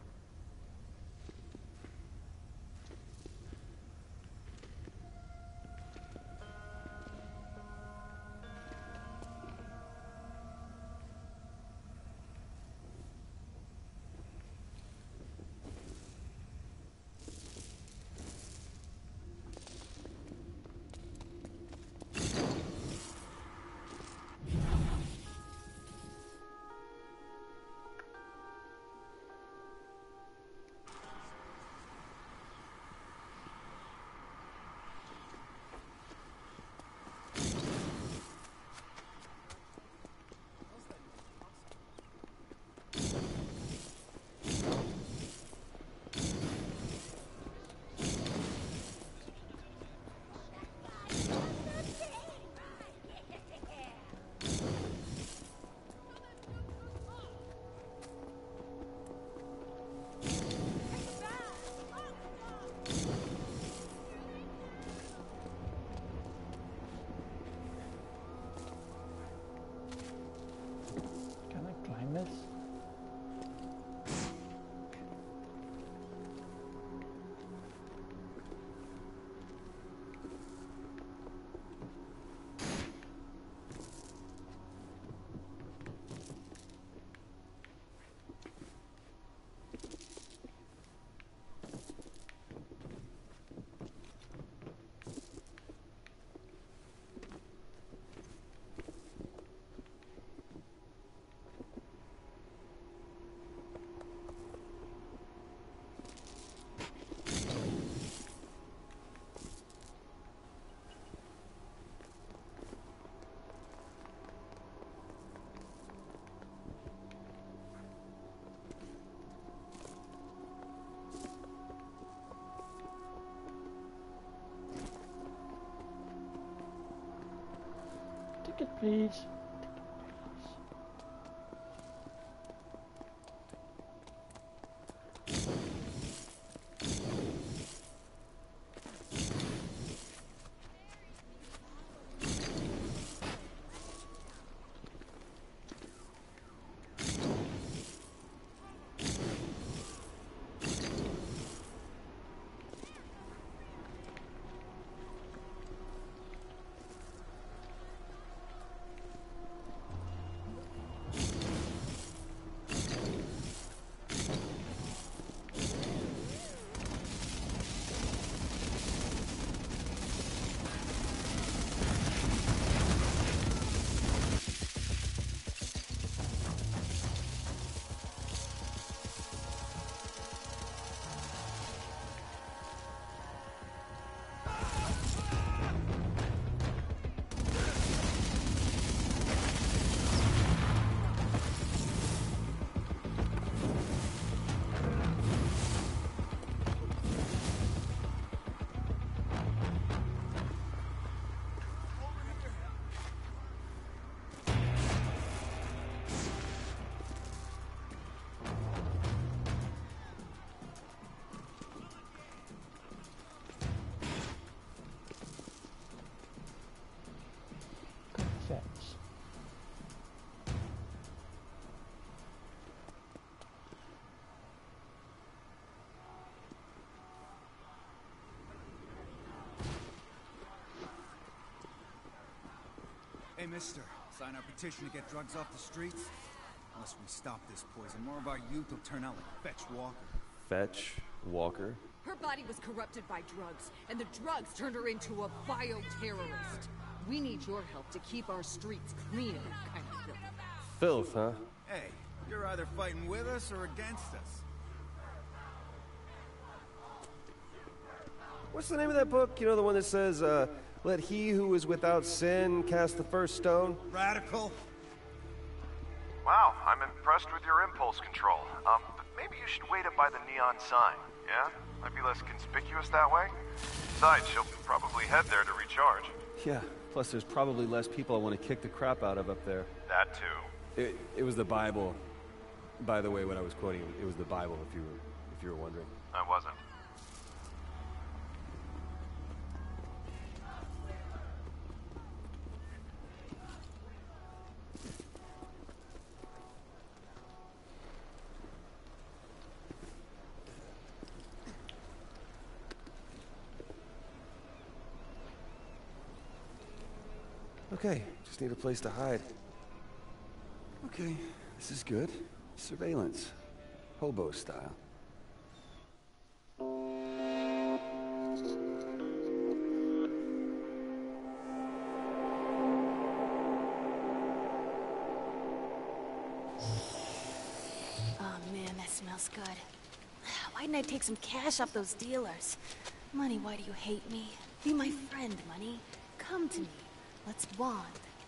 Can I climb this? Ticket, please. Fence. Hey, mister. Sign our petition to get drugs off the streets? Unless we stop this poison, more of our youth will turn out like Fetch Walker. Fetch Walker. Her body was corrupted by drugs, and the drugs turned her into a bioterrorist. We need your help to keep our streets clean of that kind of filth. Filth, huh? Hey, you're either fighting with us or against us. What's the name of that book? You know, the one that says, let he who is without sin cast the first stone? Radical. Wow, I'm impressed with your impulse control. But maybe you should wait up by the neon sign, yeah? Might be less conspicuous that way. Besides, she'll probably head there to recharge. Yeah, plus there's probably less people I want to kick the crap out of up there. That too. It was the Bible. By the way, what I was quoting, it was the Bible, if you were wondering. I wasn't. Okay, just need a place to hide. Okay, this is good. Surveillance. Hobo style. Oh man, that smells good. Why didn't I take some cash off those dealers? Money, why do you hate me? Be my friend, Money. Come to me. Let's bond.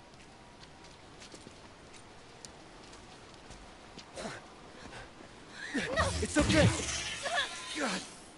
It's okay! God!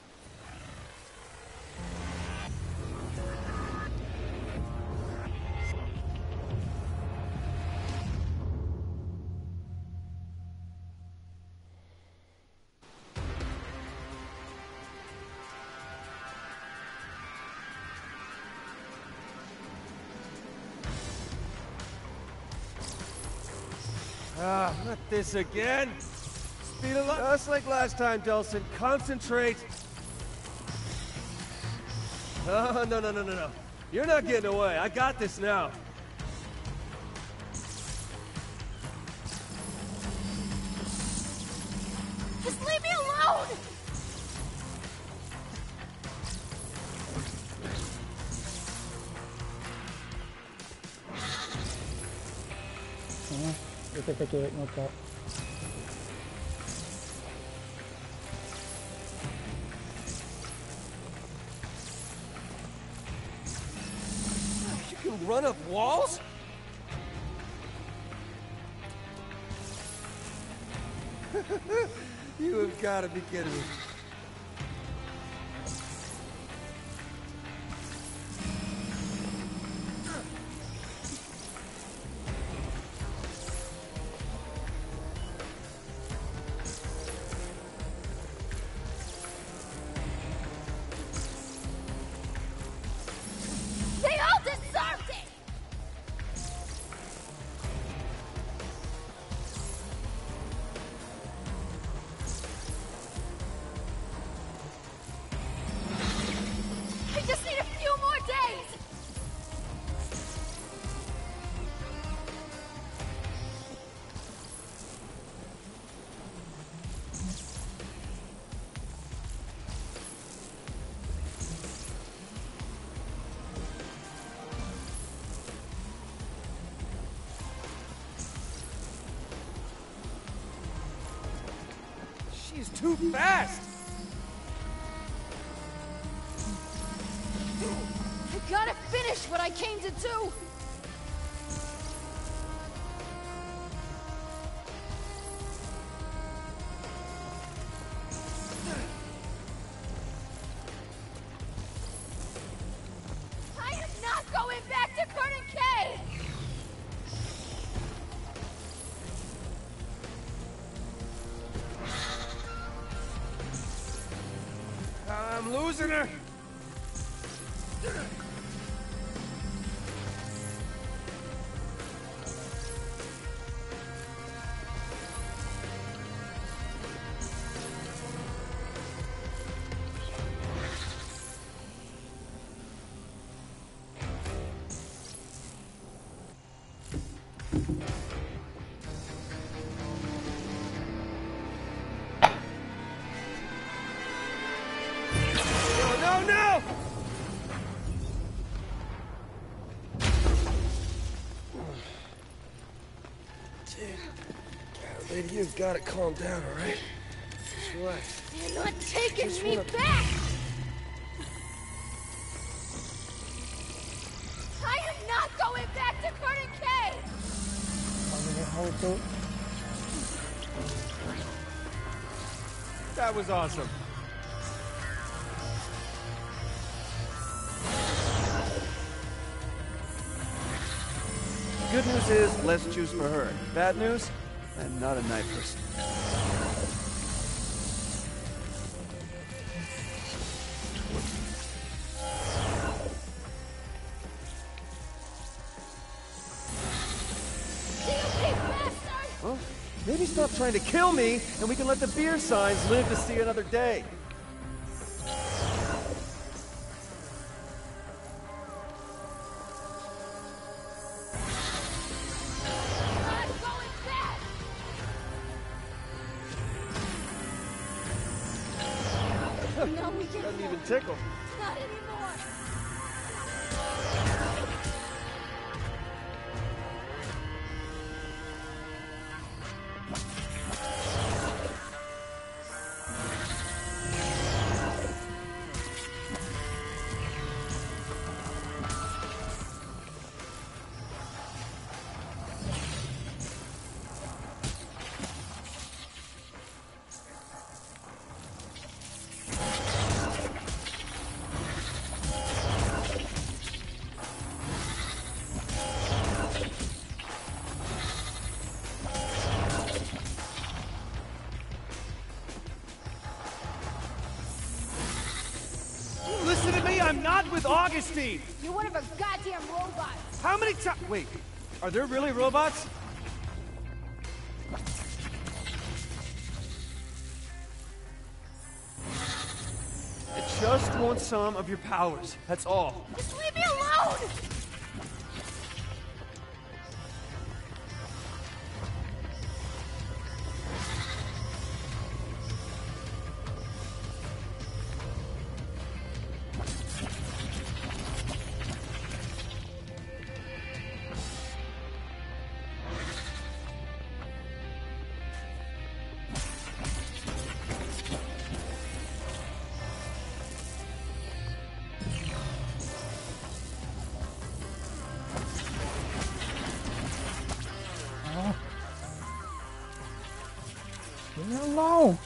Not this again. Speed it up. Just like last time, Delsin. Concentrate. Oh, no. You're not getting away. I got this now. Just leave me alone! Kita kiri motor. You can run up walls? You have got to be kidding me. They all deserved it! I just need a few more days! She's too fast! I gotta finish what I came to do! I am not going back to Curtin K! I'm losing her! Lady, you've got to calm down, all right? Just relax. You're not taking Just me wanna- back! I am not going back to Vernon Cave! That was awesome. Good news is, less juice for her. Bad news? I'm not a night person. Well, maybe stop trying to kill me, and we can let the beer signs live to see another day. No, we can't. Doesn't even tickle. Not anymore. Listen to me, I'm not with Augustine! You're one of her goddamn robots. How many times? Wait, are there really robots? I just want some of your powers, that's all. Just leave me alone! Leave me alone.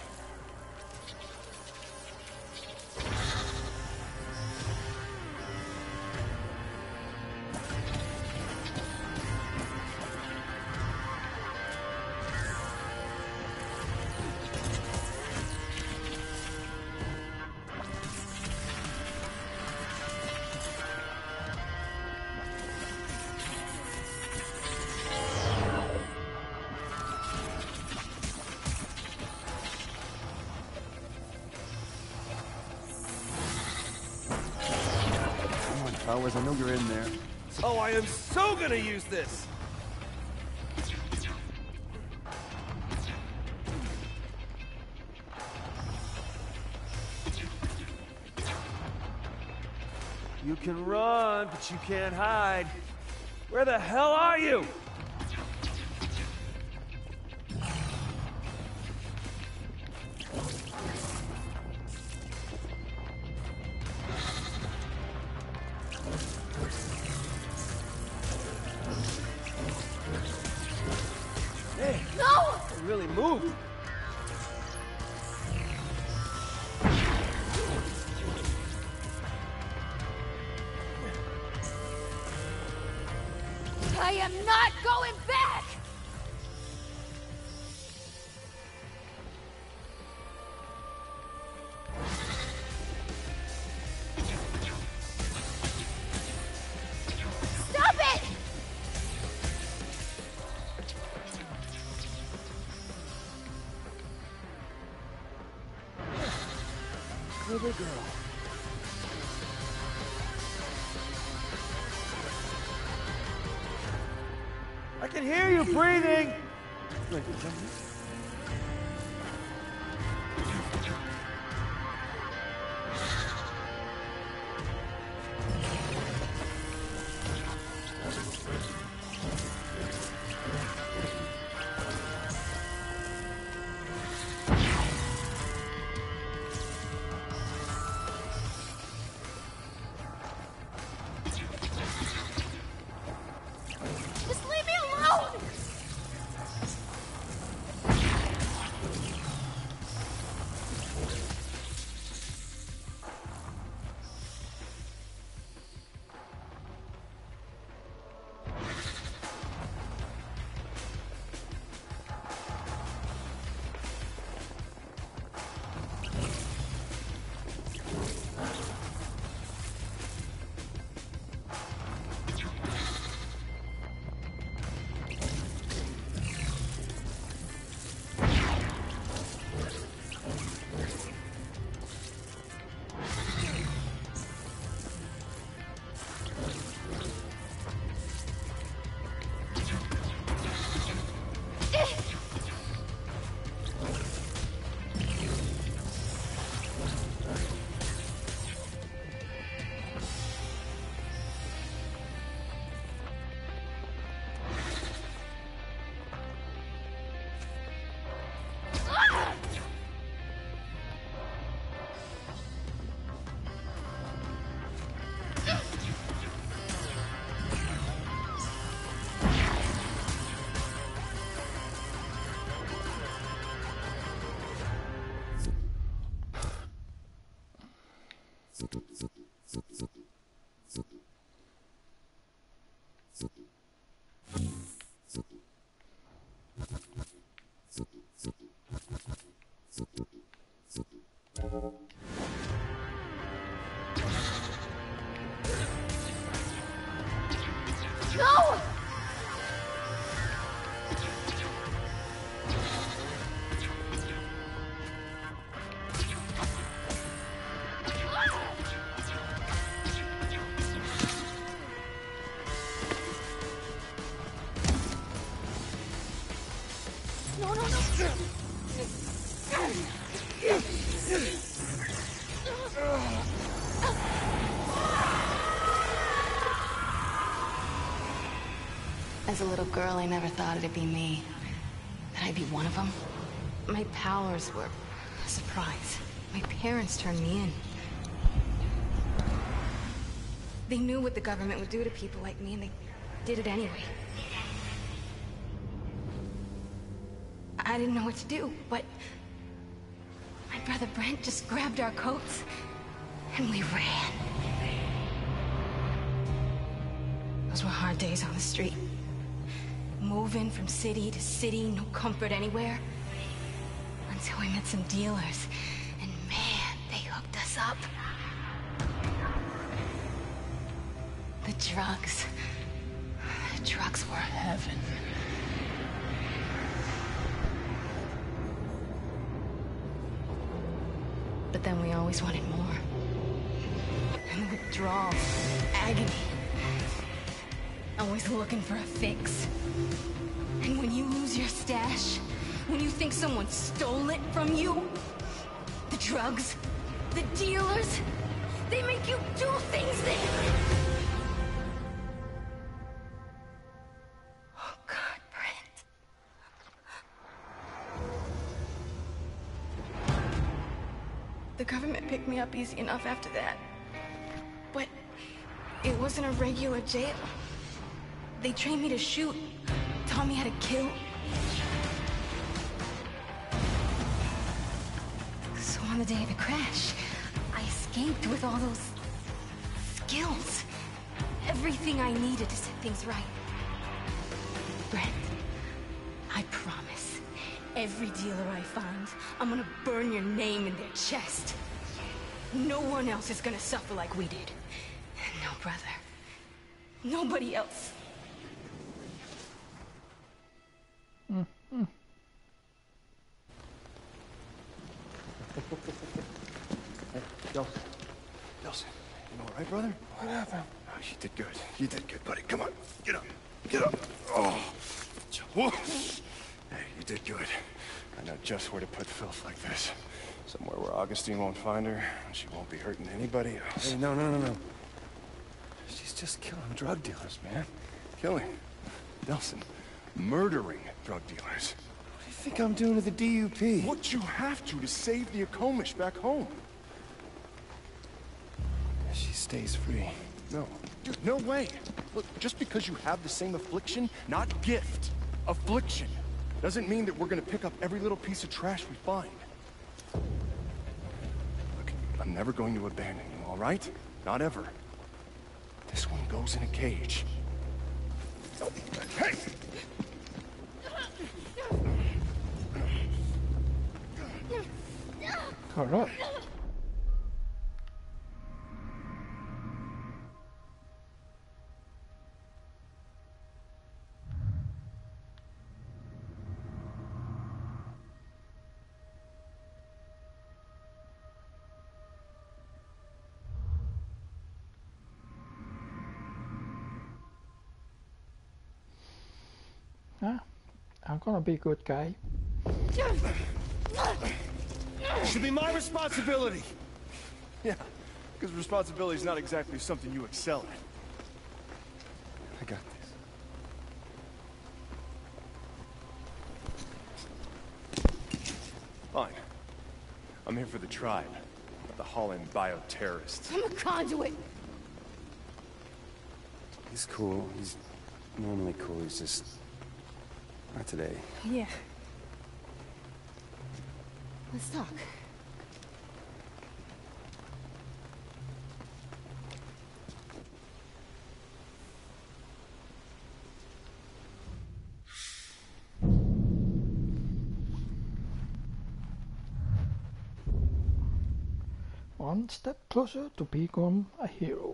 Powers, I know you're in there. Oh, I am so gonna use this! You can run, but you can't hide. Where the hell are you? Hey, No! it really moved. I am not going back! Stop it! Clever girl. I can hear you breathing! No! No, no, no! As a little girl, I never thought it'd be me. That I'd be one of them. My powers were a surprise. My parents turned me in. They knew what the government would do to people like me, and they did it anyway. I didn't know what to do, but my brother Brent just grabbed our coats, and we ran. Those were hard days on the street. Moving from city to city, no comfort anywhere. Until we met some dealers, and man, they hooked us up. The drugs were heaven. But then we always wanted more. And withdrawal, agony. Always looking for a fix. And when you lose your stash, when you think someone stole it from you, the drugs, the dealers, they make you do things that... Oh God, Brent. The government picked me up easy enough after that. But it wasn't a regular jail. They trained me to shoot, taught me how to kill. So on the day of the crash, I escaped with all those skills. Everything I needed to set things right. Brent, I promise, every dealer I find, I'm gonna burn your name in their chest. No one else is gonna suffer like we did. No brother. Nobody else. Hey, Delsin. Delsin, you all right, brother? What happened? Oh, you did good. You did good, buddy. Come on, get up. Get up. Oh. Whoa. Hey, you did good. I know just where to put filth like this. Somewhere where Augustine won't find her, and she won't be hurting anybody else. Hey, no. She's just killing drug dealers, man. Killing. Delsin, murdering drug dealers. What do you think I'm doing to the DUP? What you have to save the Akomish back home. She stays free. No. Dude, no way. Look, just because you have the same affliction, not gift, affliction, doesn't mean that we're gonna pick up every little piece of trash we find. Look, I'm never going to abandon you, all right? Not ever. This one goes in a cage. Hey! All right. I'm gonna be a good guy. Should be my responsibility. Yeah, because responsibility is not exactly something you excel at. I got this. Fine. I'm here for the tribe, the Holland bioterrorists. I'm a conduit. He's cool. He's normally cool. He's just... not today. Yeah. Let's talk. One step closer to become a hero.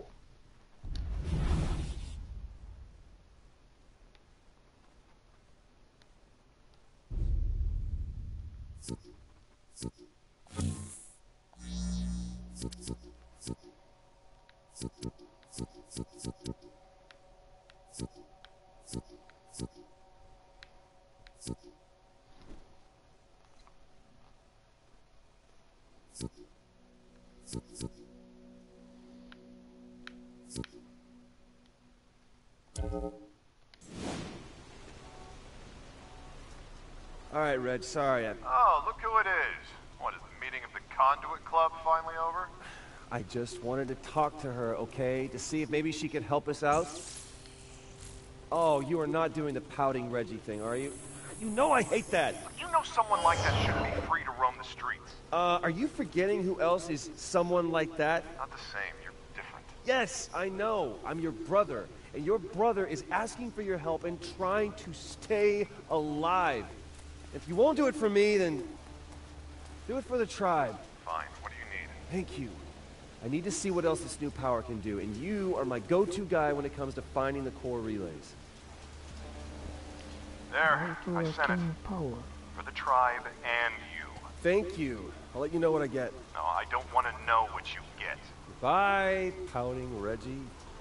All right, Reg, sorry. Oh, look who it is. What, is the meeting of the Conduit Club finally over? I just wanted to talk to her, okay? To see if maybe she could help us out. Oh, you are not doing the pouting Reggie thing, are you? You know I hate that. You know someone like that shouldn't be free to roam the streets. Are you forgetting who else is someone like that? Not the same, you're different. Yes, I know. I'm your brother. And your brother is asking for your help and trying to stay alive. If you won't do it for me, then do it for the tribe. Fine, what do you need? Thank you. I need to see what else this new power can do, and you are my go-to guy when it comes to finding the core relays. There, I sent it. Power. For the tribe and you. Thank you. I'll let you know what I get. No, I don't want to know what you get. Bye, pouting Reggie.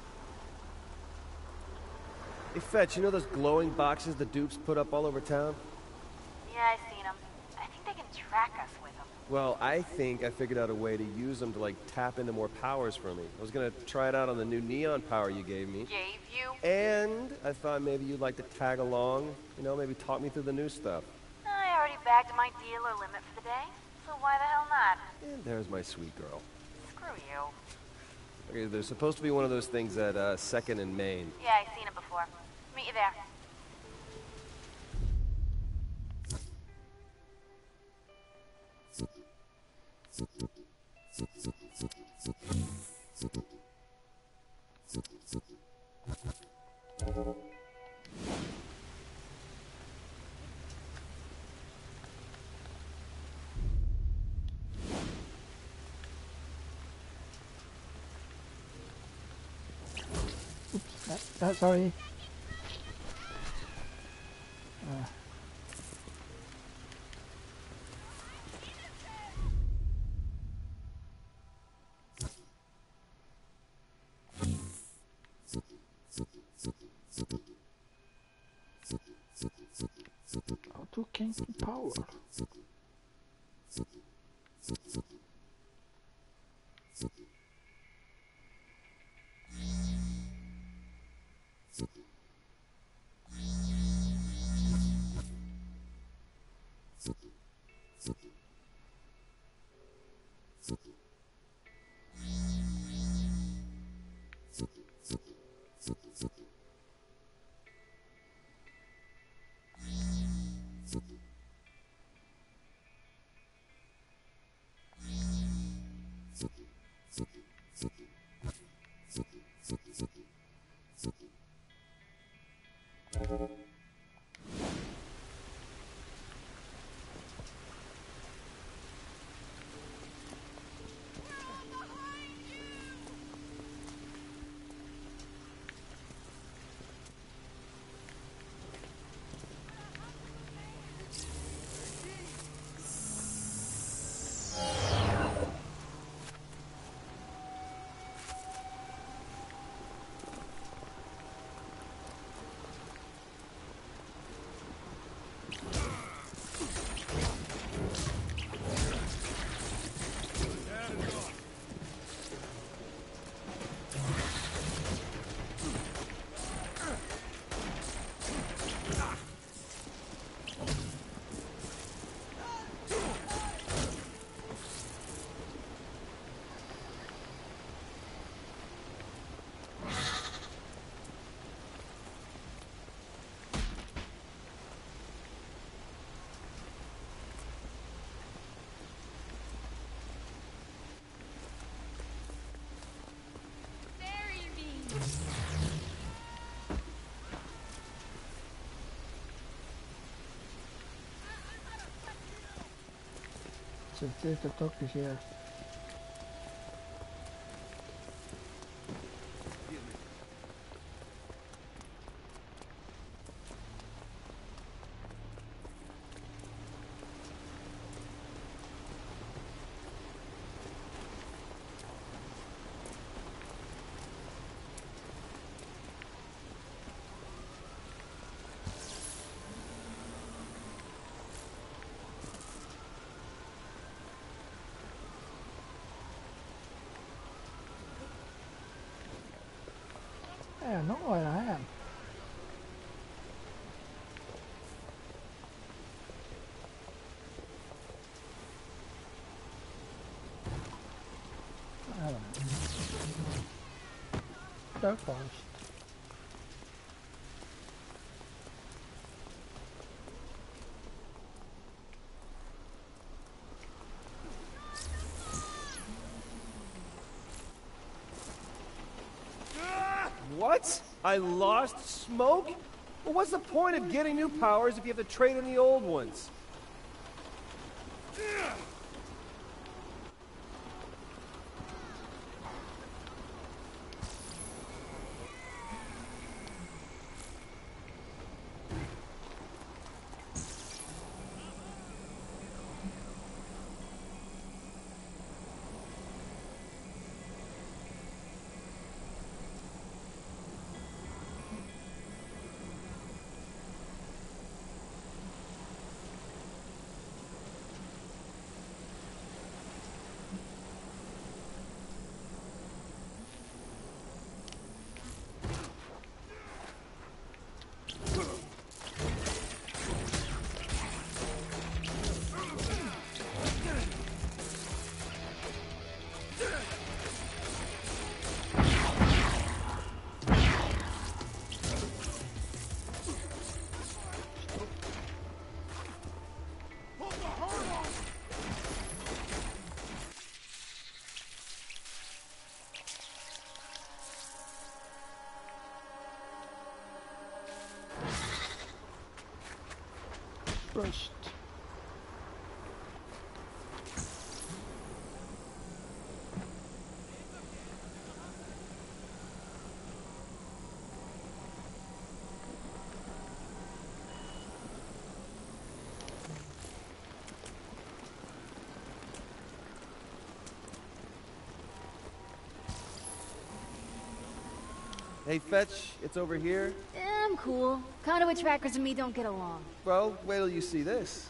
Hey, Fetch, you know those glowing boxes the dupes put up all over town? Yeah, I've seen them. I think they can track us with them. Well, I think I figured out a way to use them to, like, tap into more powers for me. I was gonna try it out on the new neon power you gave me. Gave you? And I thought maybe you'd like to tag along, you know, maybe talk me through the new stuff. I already bagged my dealer limit for the day, so why the hell not? And there's my sweet girl. Screw you. Okay, there's supposed to be one of those things at 2nd and Main. Yeah, I've seen it before. Meet you there. Oops, sorry. Auto King Power. So there's the talk is here. I know where I am. I don't know. So close. What? I lost Smoke? Well, what's the point of getting new powers if you have to trade in the old ones? First. Hey, Fetch, it's over here. I'm cool. Conduit trackers and me don't get along. Well, wait till you see this.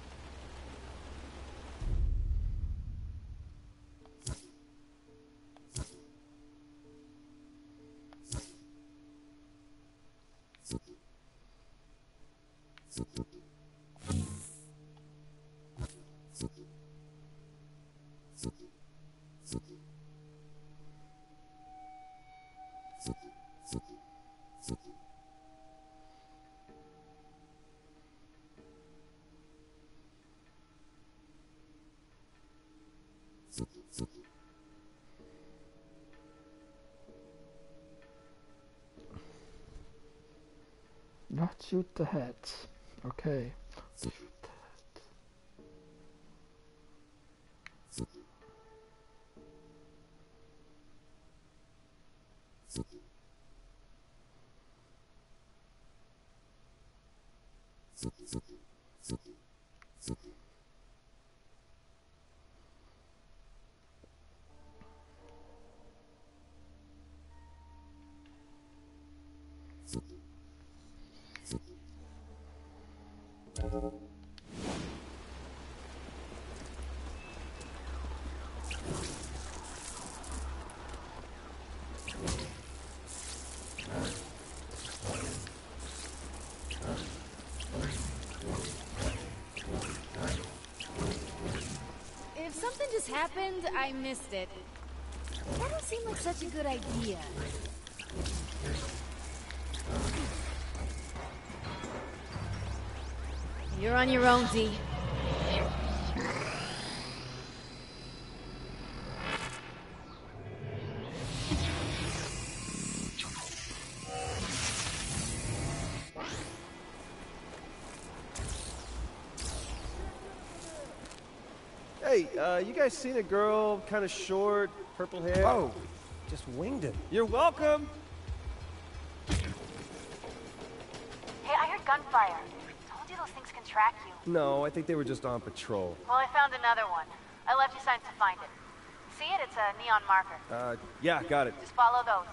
Not shoot the heads. Okay. Shoot the heads. If something just happened, I missed it. That don't seem like such a good idea. You're on your own, D. Hey, you guys seen a girl, kind of short, purple hair? Oh, just winged him. You're welcome. Hey, I heard gunfire. Told you those things can track you. No, I think they were just on patrol. Well, I found another one. I left you signs to find it. See it? It's a neon marker. Yeah, got it. Just follow those.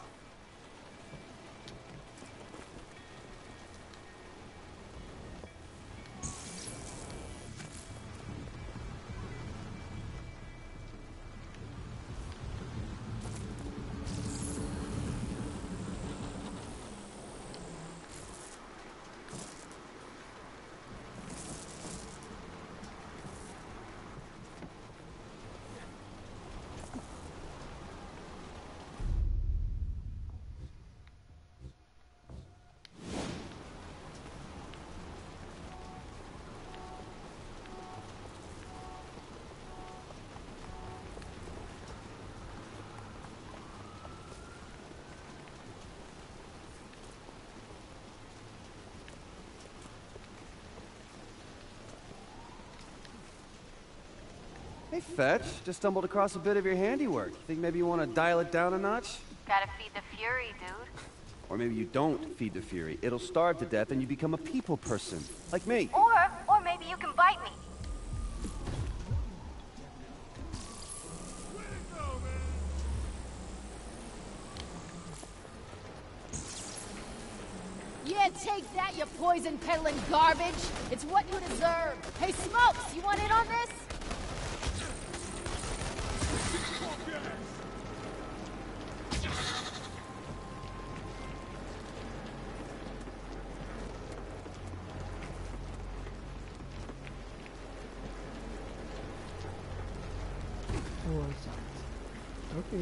Hey, Fetch. Just stumbled across a bit of your handiwork. Think maybe you want to dial it down a notch? Gotta feed the fury, dude. Or maybe you don't feed the fury. It'll starve to death and you become a people person. Like me. Or maybe you can bite me. Yeah, take that, you poison-peddling garbage! It's what you deserve! Hey, Smokes, you want in on this? Okay.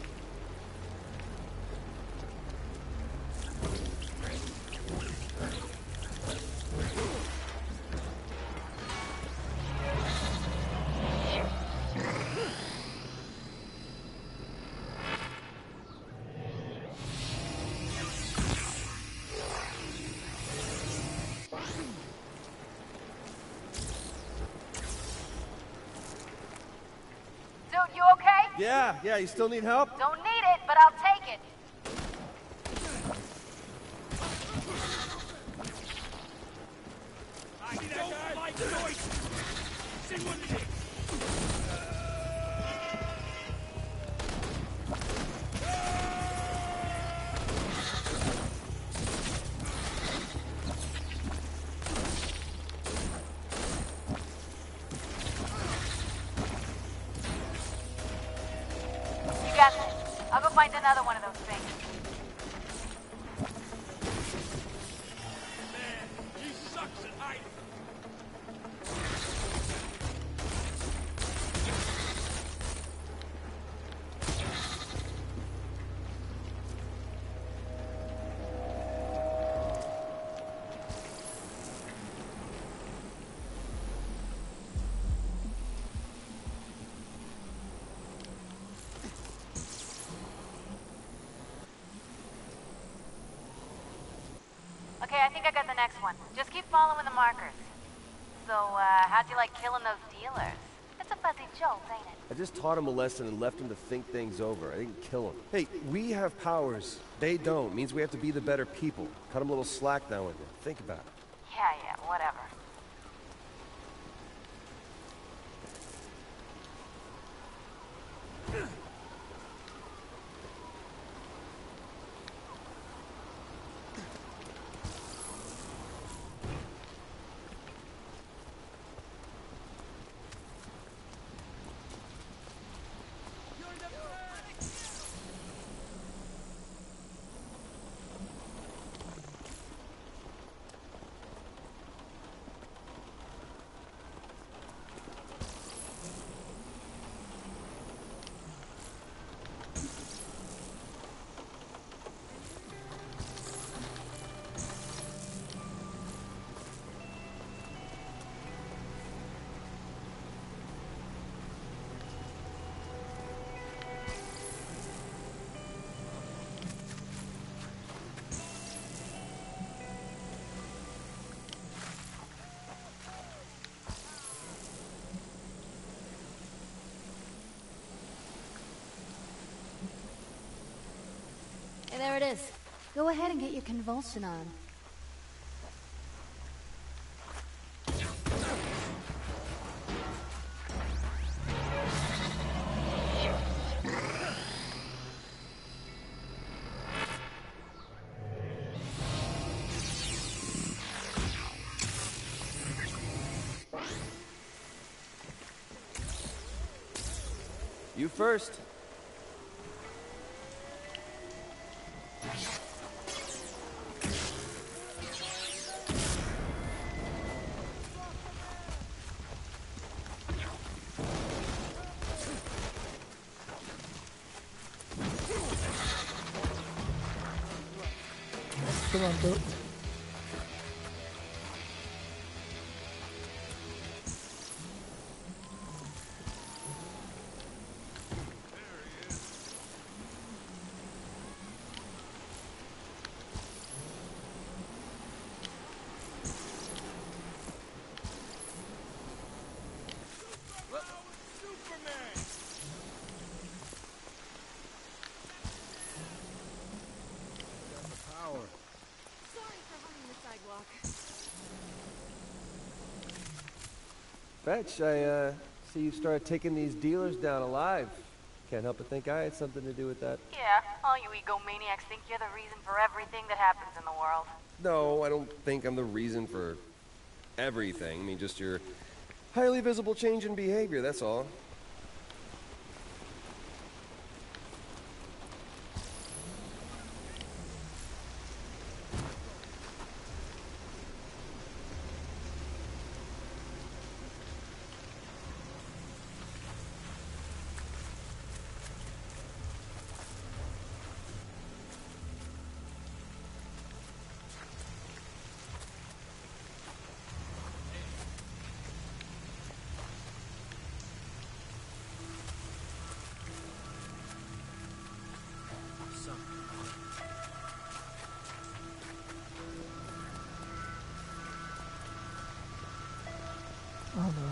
Dude, you okay? Yeah, you still need help? Don't need it, but I'll take it. I don't like noise. See what it is. You got this. I'll go find another one of those things. Man, he sucks at hiding. Okay, I think I got the next one. Just keep following the markers. So, how'd you like killing those dealers? It's a fuzzy jolt, ain't it? I just taught him a lesson and left him to think things over. I didn't kill him. Hey, we have powers. They don't. Means we have to be the better people. Cut him a little slack now and then. Think about it. Yeah, whatever. Hey, there it is. Go ahead and get your convulsion on. You first. Come on, bro. Fetch, I see you started taking these dealers down alive. Can't help but think I had something to do with that. Yeah, all you egomaniacs think you're the reason for everything that happens in the world. No, I don't think I'm the reason for everything. I mean, just your highly visible change in behavior, that's all. Oh no.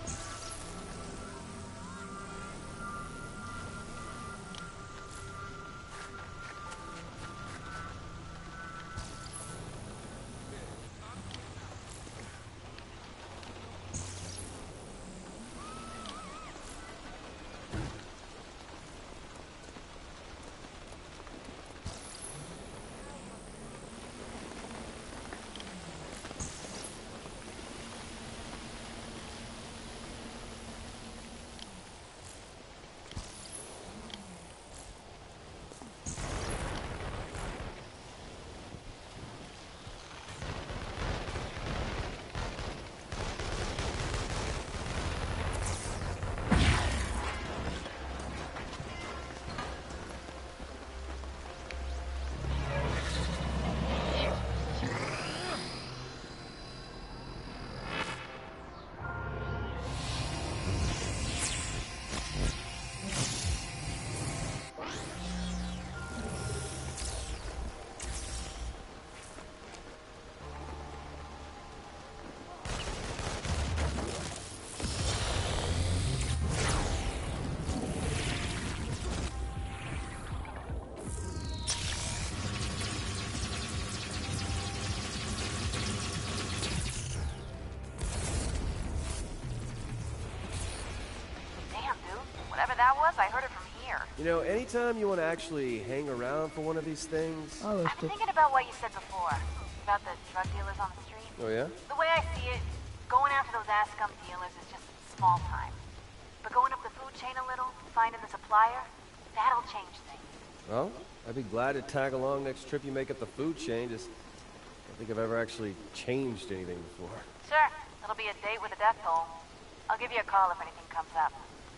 That was, I heard it from here. You know, anytime you want to actually hang around for one of these things... Oh, I'm thinking about what you said before, about the drug dealers on the street. Oh, yeah? The way I see it, going after those ass scum dealers is just small time. But going up the food chain a little, finding the supplier, that'll change things. Well, I'd be glad to tag along next trip you make up the food chain. Just, I don't think I've ever actually changed anything before. Sure, it'll be a date with a death toll. I'll give you a call if anything comes up.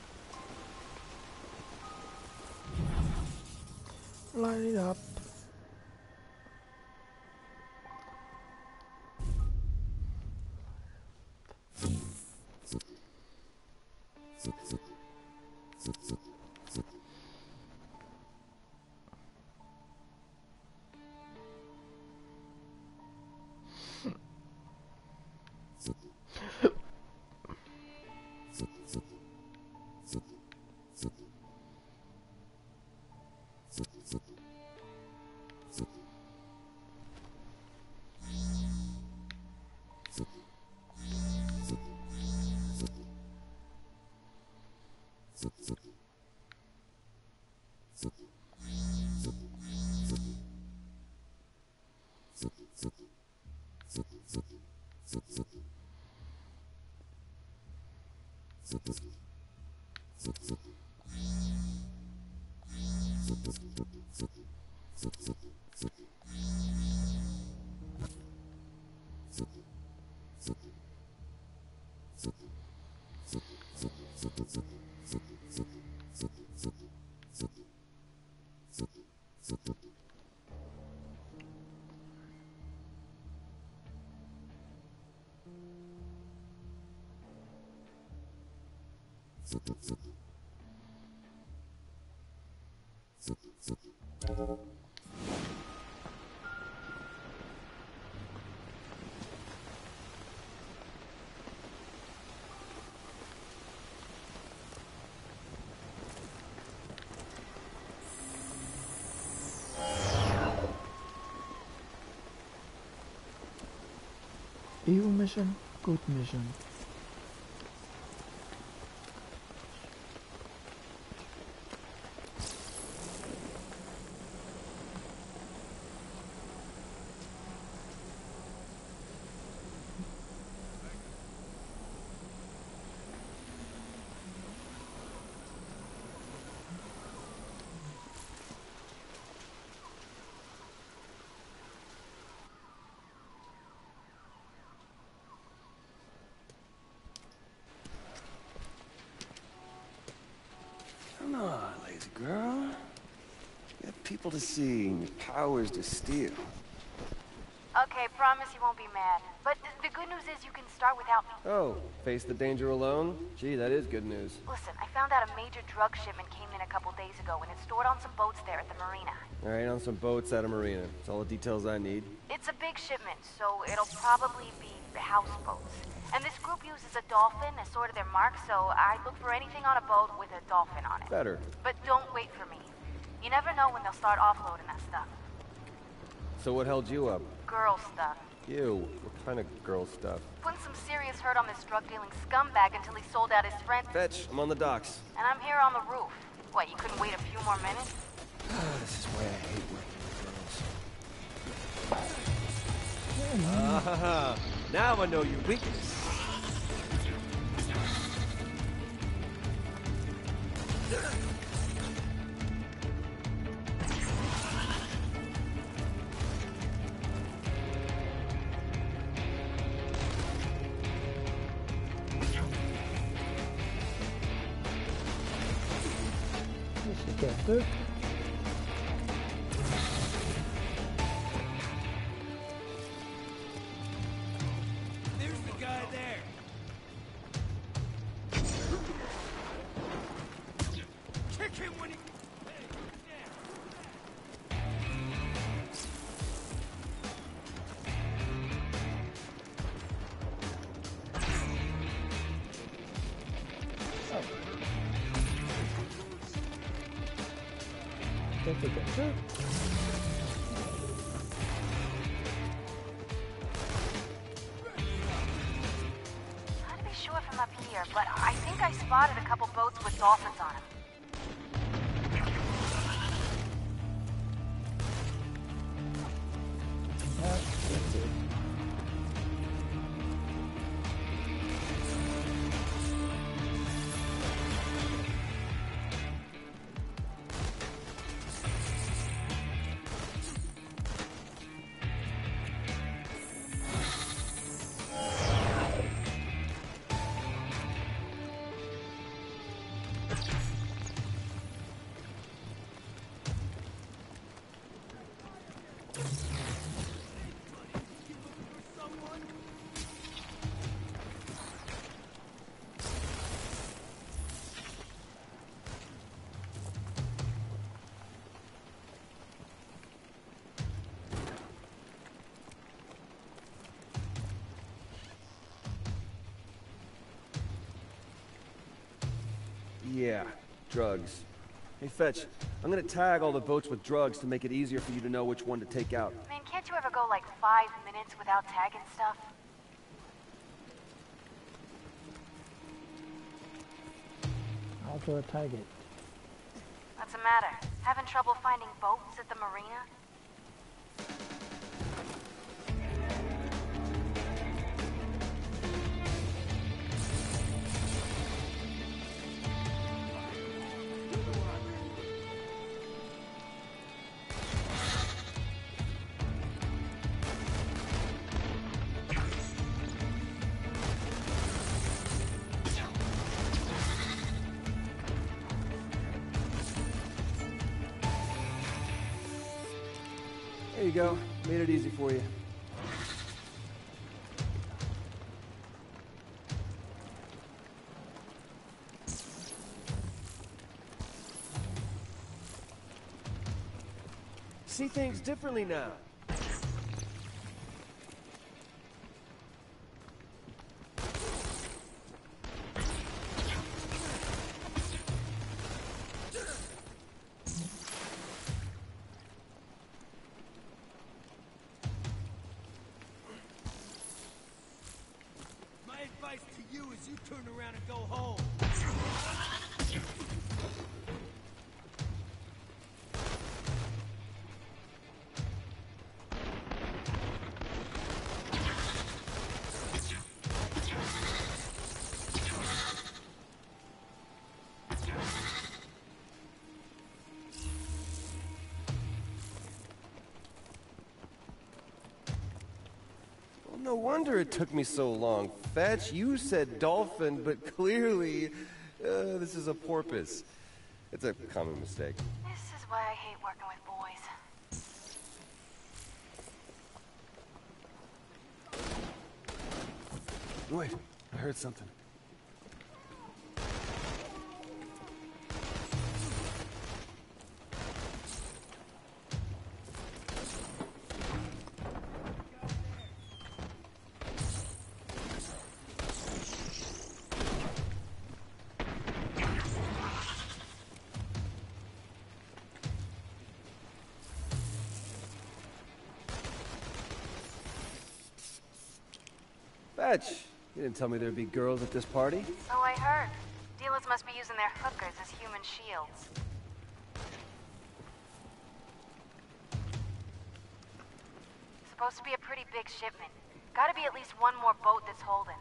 Light it up. Evil mission, good mission. people to see and your powers to steal. Okay, promise you won't be mad. But the good news is you can start without me. Oh, face the danger alone? Gee, that is good news. Listen, I found out a major drug shipment came in a couple days ago and it's stored on some boats there at the marina. Alright, on some boats at a marina. That's all the details I need. It's a big shipment, so it'll probably be houseboats. And this group uses a dolphin as sort of their mark, so I look for anything on a boat with a dolphin on it. Better. But don't wait for me. You never know when they'll start offloading that stuff. So what held you up? Girl stuff. Ew, what kind of girl stuff? Putting some serious hurt on this drug-dealing scumbag until he sold out his friend. Fetch, I'm on the docks. And I'm here on the roof. What, you couldn't wait a few more minutes? This is why I hate working with girls. Now I know your weakness. Together. There's the guy there. Kick him when he... Together. Hard to be sure from up here, but I think I spotted a couple boats with dolphins on them. That's it. Yeah, drugs. Hey, Fetch, I'm gonna tag all the boats with drugs to make it easier for you to know which one to take out. Man, can't you ever go like 5 minutes without tagging stuff? How do I tag it? What's the matter? Having trouble finding boats at the marina? There you go. Made it easy for you. See things differently now. My advice to you is you turn around and go home. Well, no wonder it took me so long. Fetch, you said dolphin, but clearly, this is a porpoise. It's a common mistake. This is why I hate working with boys. Wait, I heard something. Fetch! You didn't tell me there'd be girls at this party. So I heard. Dealers must be using their hookers as human shields. Supposed to be a pretty big shipment. Gotta be at least one more boat that's holding.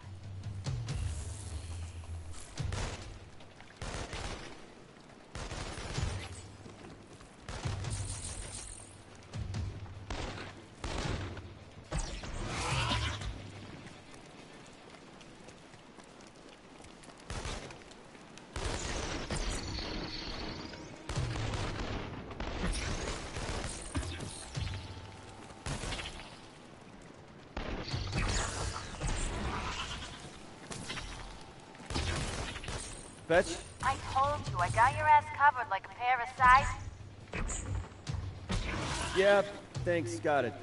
Fetch? I told you, I got your ass covered like a pair of size. Yeah, thanks, got it.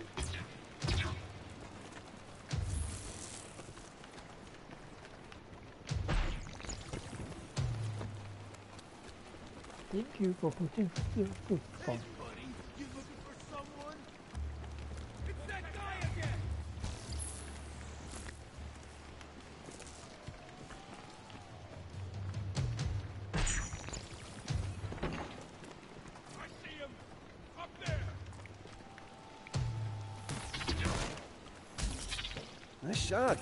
Thank you for putting your foot on. Buddy, you looking for someone? It's that guy again! I see him! Up there! Nice shot.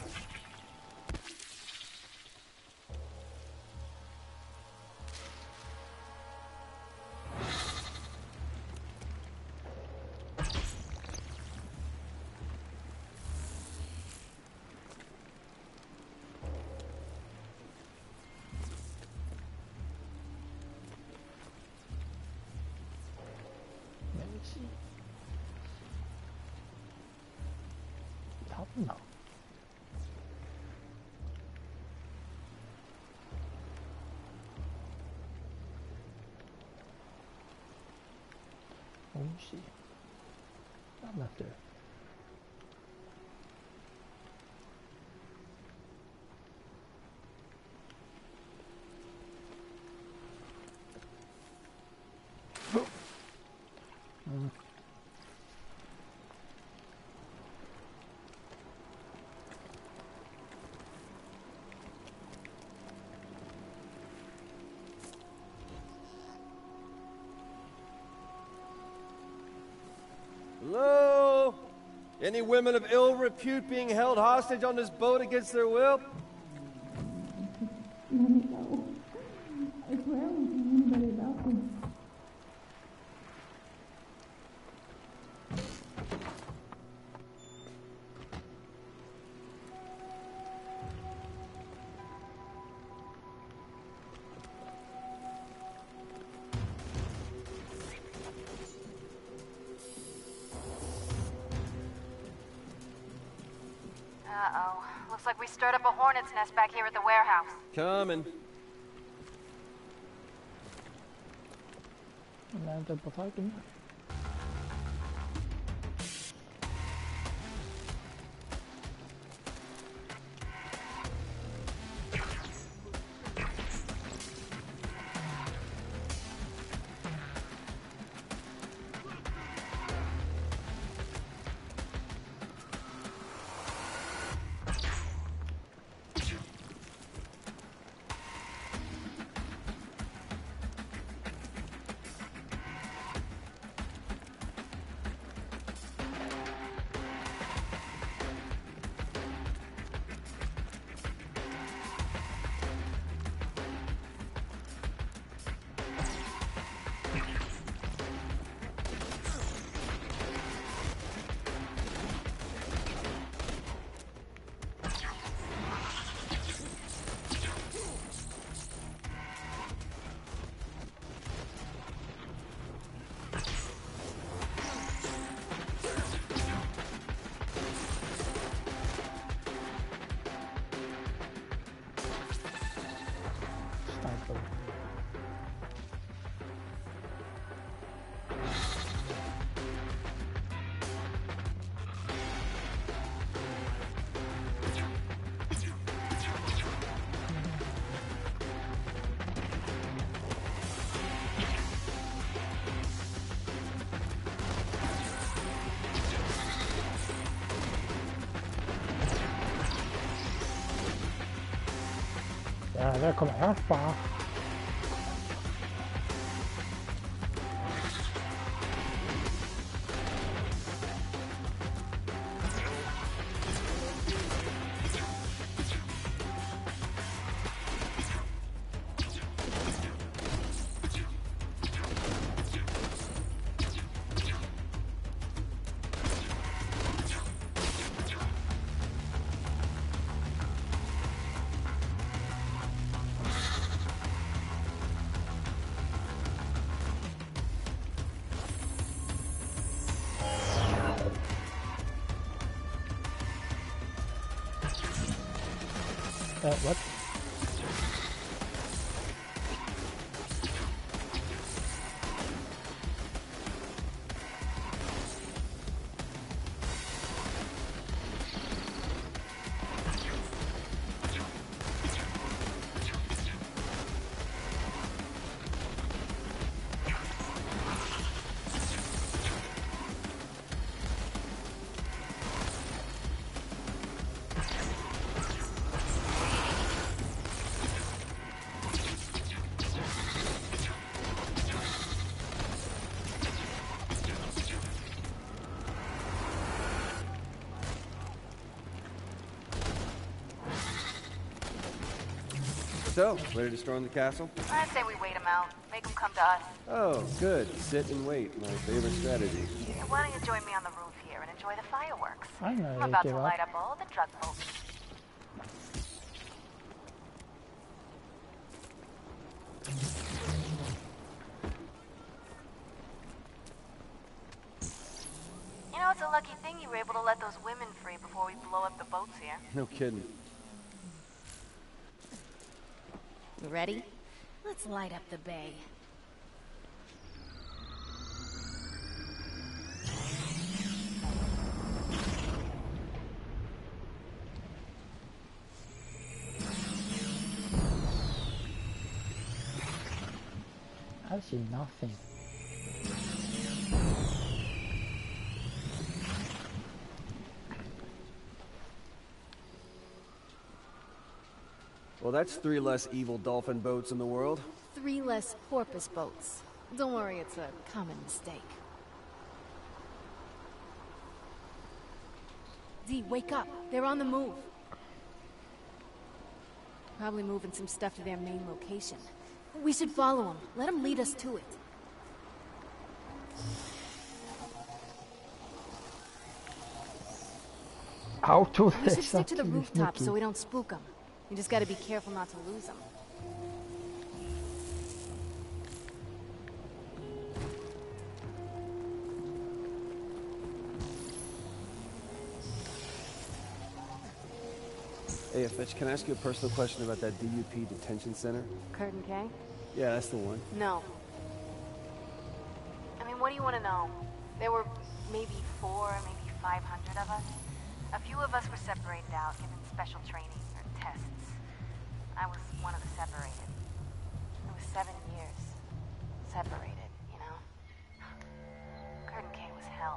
Let me see. Top now. Oh, see. I'm not there. Hello? Any women of ill repute being held hostage on this boat against their will? Let me go. I swear I won't tell anybody about this. Uh-oh. Looks like we stirred up a hornet's nest back here at the warehouse. Coming. Vänta på taken. det kommer hjelpe. What? So, ready to storm the castle? I'd say we wait them out. Make them come to us. Oh, good. Sit and wait. My favorite strategy. Why don't you join me on the roof here and enjoy the fireworks? I know We're they about give to up. light up all the drug boats. You know, it's a lucky thing you were able to let those women free before we blow up the boats here. No kidding. You ready? Let's light up the bay. I see nothing. Well, that's 3 less evil dolphin boats in the world. 3 less porpoise boats. Don't worry, it's a common mistake. Dee, wake up. They're on the move. Probably moving some stuff to their main location. We should follow them. Let them lead us to it. How to We should stick to the rooftop so we don't spook them. You just gotta be careful not to lose them. Hey, Fitch, can I ask you a personal question about that DUP detention center? Curtin K? Yeah, that's the one. No. I mean, what do you want to know? There were maybe 4, maybe 500 of us. A few of us were separated out, given special training or tests. I was one of the separated. It was 7 years. Separated, you know? Curtin K was hell.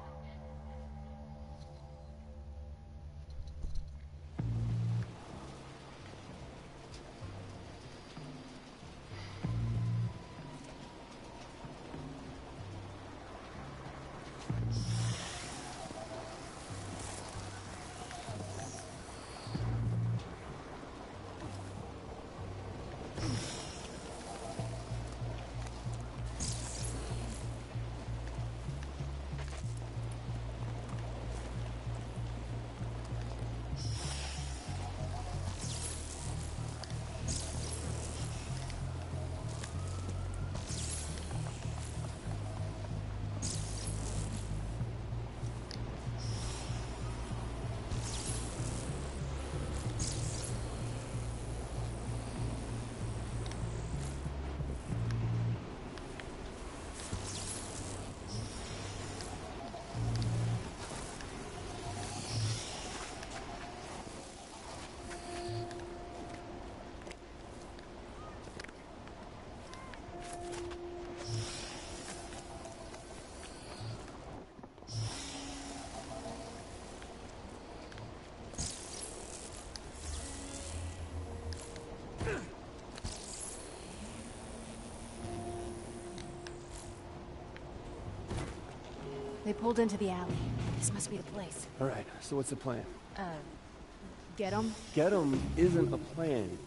They pulled into the alley. This must be the place. All right, so what's the plan? Get them? Get 'em isn't a plan.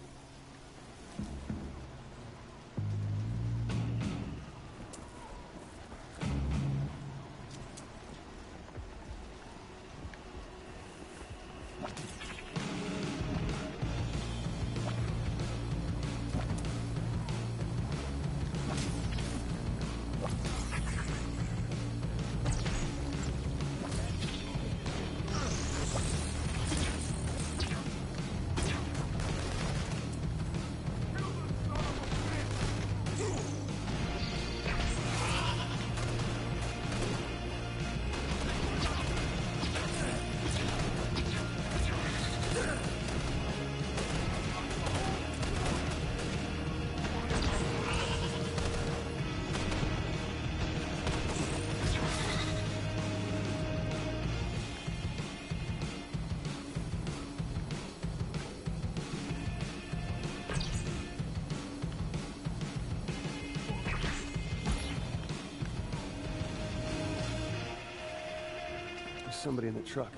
Somebody in the truck.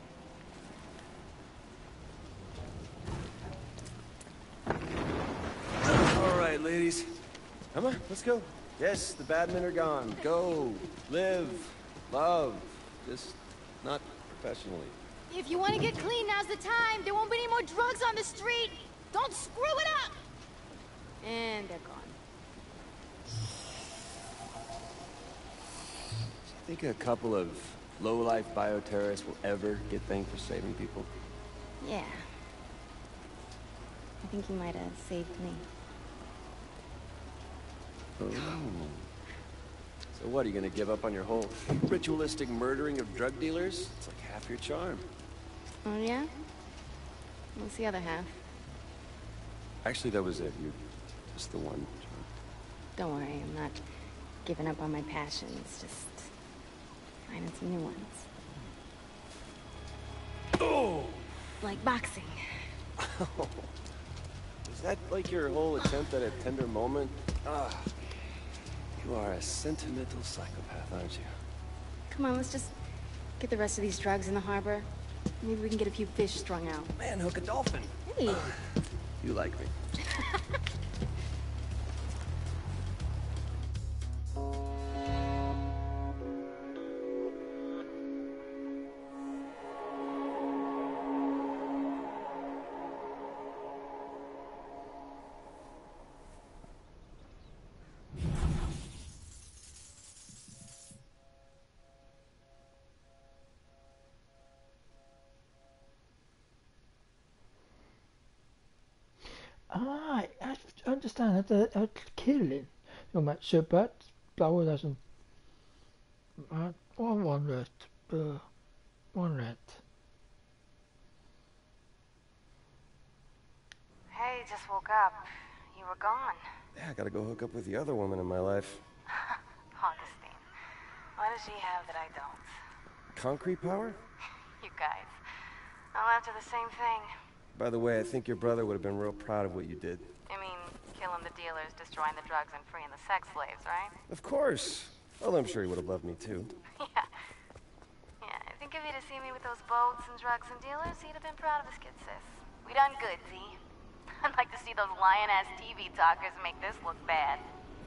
All right, ladies. Come on, let's go. Yes, the bad men are gone. Go, live, love. Just not professionally. If you want to get clean, now's the time. There won't be any more drugs on the street. Don't screw it up. And they're gone. Think a couple of low-life bioterrorists will ever get thanked for saving people? Yeah. I think he might have saved me. Oh. So what, are you gonna give up on your whole ritualistic murdering of drug dealers? It's like half your charm. Oh, yeah? What's the other half? Actually, that was it. You're just the one charm. Don't worry, I'm not giving up on my passions, just finding some new ones. Oh! Like boxing. Is that like your whole attempt at a tender moment? Ah, you are a sentimental psychopath, aren't you? Come on, let's just get the rest of these drugs in the harbor. Maybe we can get a few fish strung out. Man, hook a dolphin. Hey. You like me. I understand that a killing. Jo, men søppet blaue det som one red. Hey, just woke up. You were gone. Yeah, I gotta go hook up with the other woman in my life. Augustine. What does she have that I don't? Concrete power? You guys. All after the same thing. By the way, I think your brother would have been real proud of what you did. I mean, killing the dealers, destroying the drugs, and freeing the sex slaves, right? Of course. Well, I'm sure he would have loved me too. Yeah. Yeah, I think if he'd have seen me with those boats and drugs and dealers, he'd have been proud of his kid, sis. We done good, Z. I'd like to see those lion-ass TV talkers make this look bad.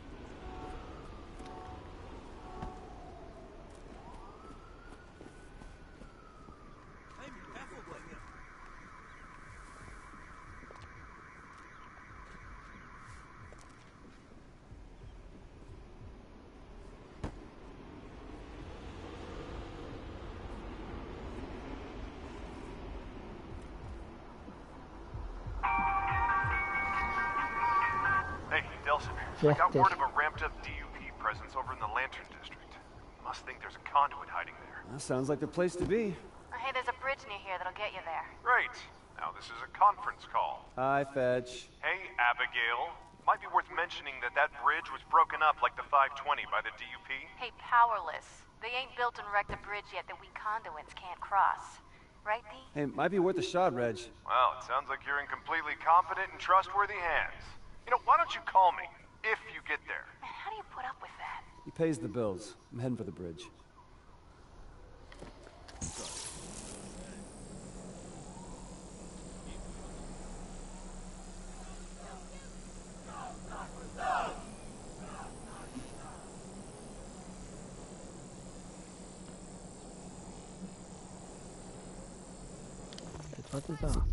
I got word of a ramped-up DUP presence over in the Lantern District. Must think there's a conduit hiding there. That sounds like the place to be. Hey, there's a bridge near here that'll get you there. Great. Now this is a conference call. Hi, Fetch. Hey, Abigail. Might be worth mentioning that bridge was broken up like the 520 by the DUP. Hey, Powerless. They ain't built and wrecked a bridge yet that we conduits can't cross. Right, Dee? Hey, might be worth a shot, Reg. Well, it sounds like you're in completely competent and trustworthy hands. You know, why don't you call me? If you get there. Man, how do you put up with that? He pays the bills. I'm heading for the bridge. What is that?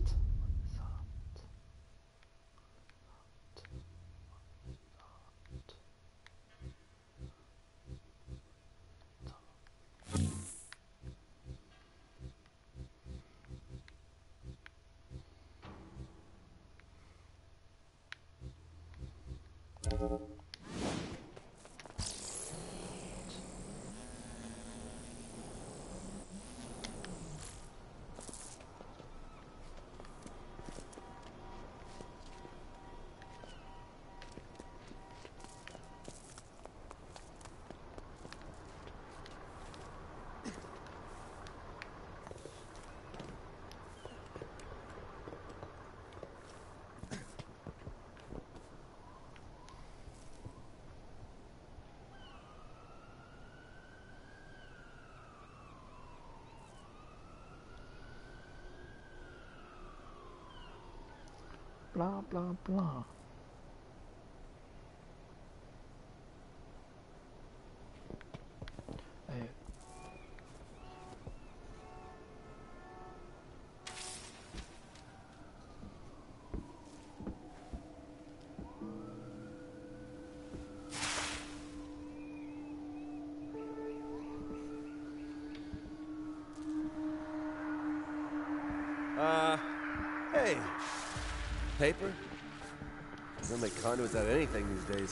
Blah blah blah. Hey. Hey. Paper? They don't make conduits out of anything these days.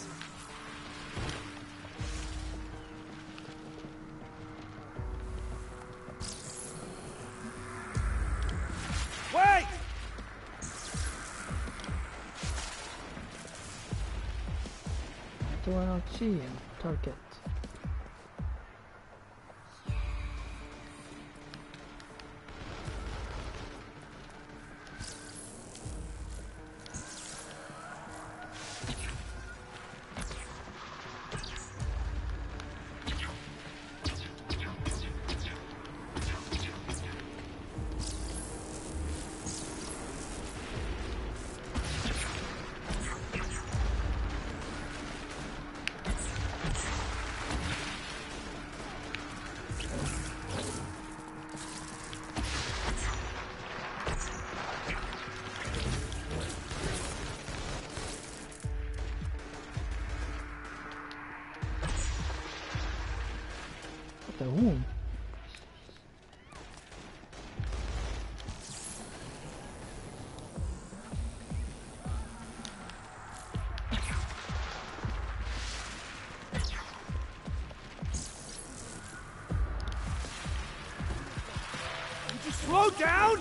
Wait! Do I not see him? Target. The whom? Would you slow down?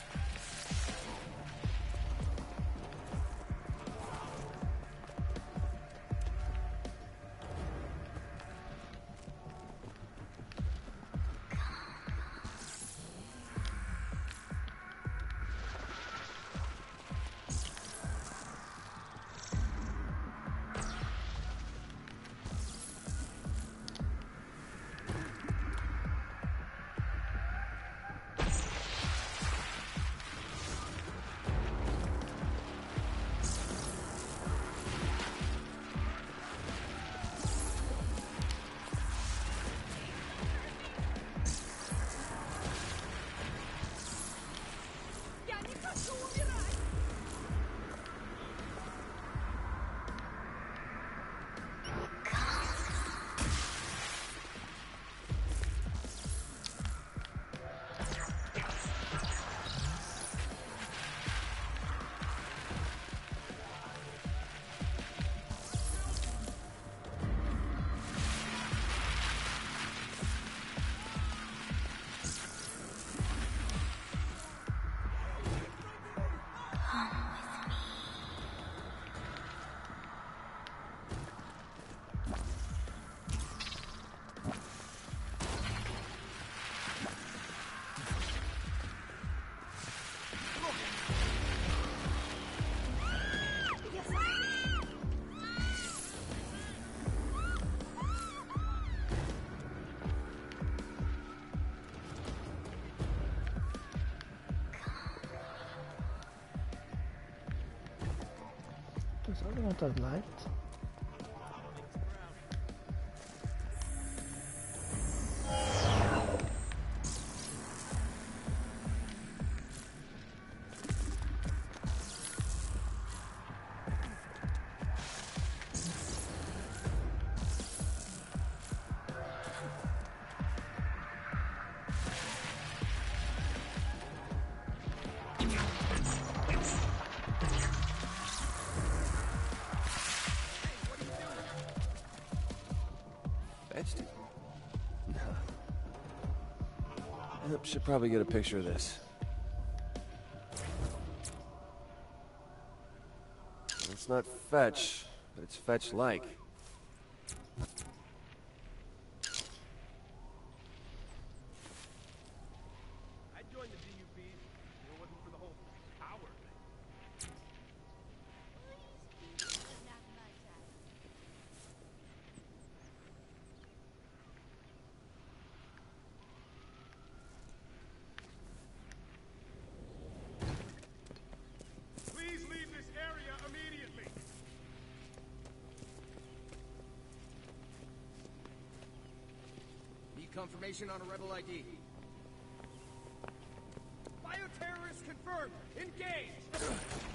Does something not have light? Yep, should probably get a picture of this. It's not fetch, but it's fetch-like. I'd join the DUP if it wasn't for the whole power thing. Please leave this area immediately. Need confirmation on a rebel ID. Bioterrorist confirmed. Engage.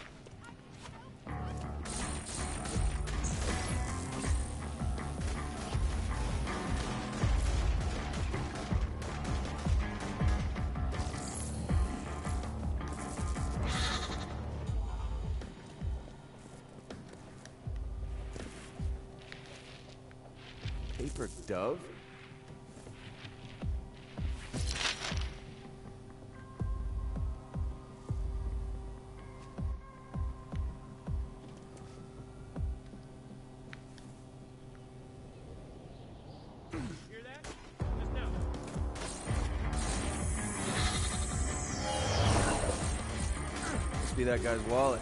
Paper dove? Hear that? Just now. Must be that guy's wallet.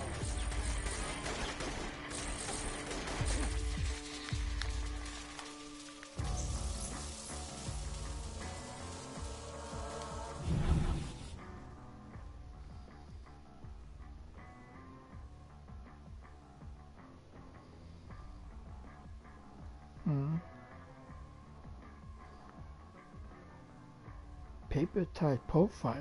Paper type profile.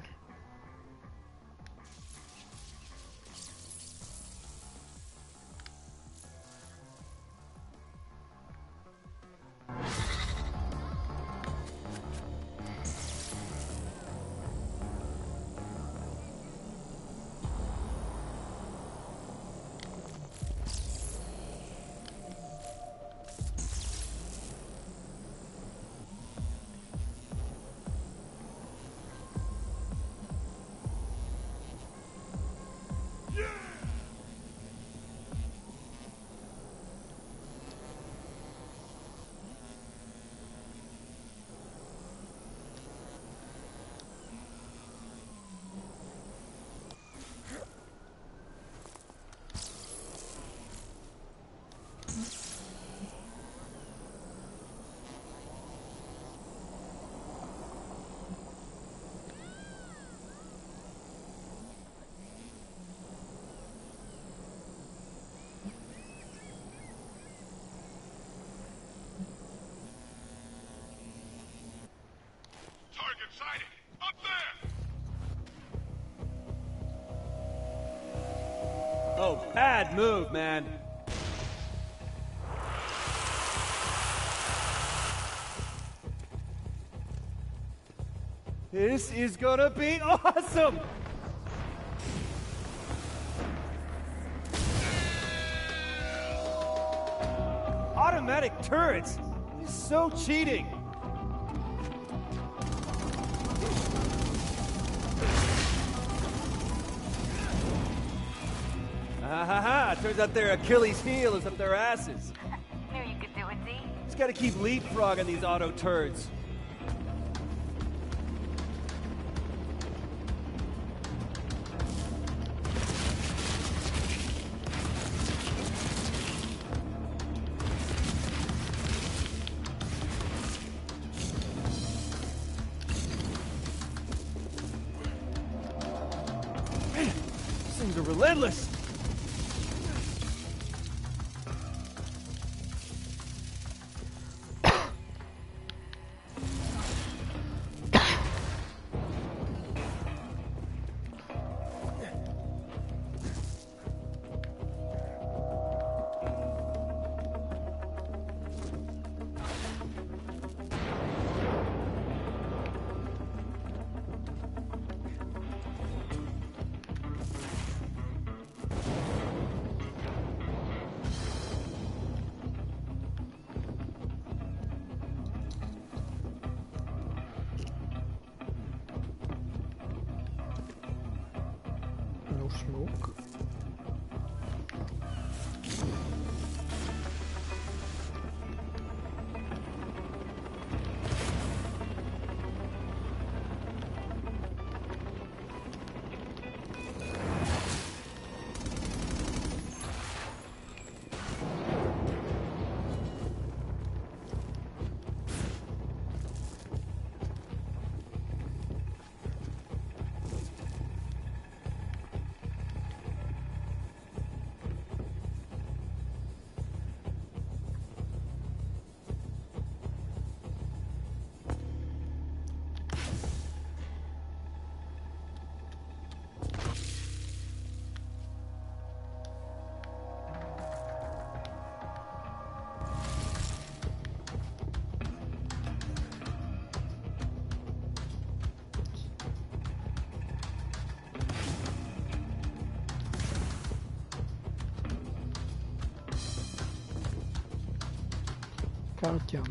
Target sighted! Up there! Oh, bad move, man. This is gonna be awesome! Automatic turrets! This is so cheating! Ha! Turns out their Achilles heel is up their asses. Knew you could do it, D. Just gotta keep leapfrogging these auto turds. Man, these things are relentless. No smoke. Can't jump.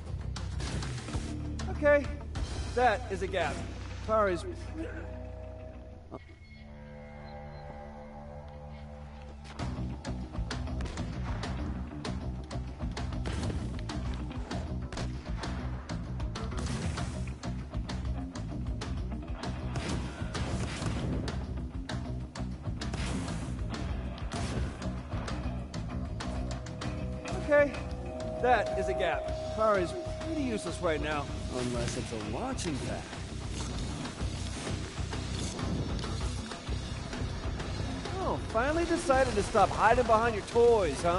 Okay, that is a gap. Car is... Okay, that is a gap. Car is pretty useless right now. Unless it's a launching pad. Oh, finally decided to stop hiding behind your toys, huh?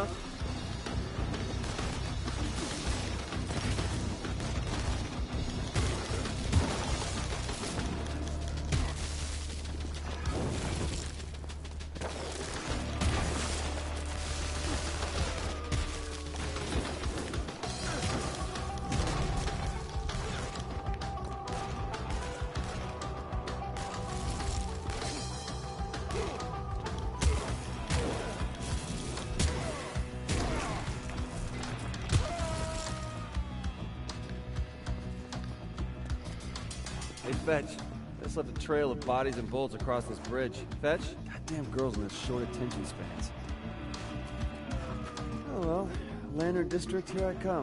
Hey, Fetch. This left a trail of bodies and bullets across this bridge. Fetch? Goddamn girls in their short attention spans. Oh well. Lantern District, here I come.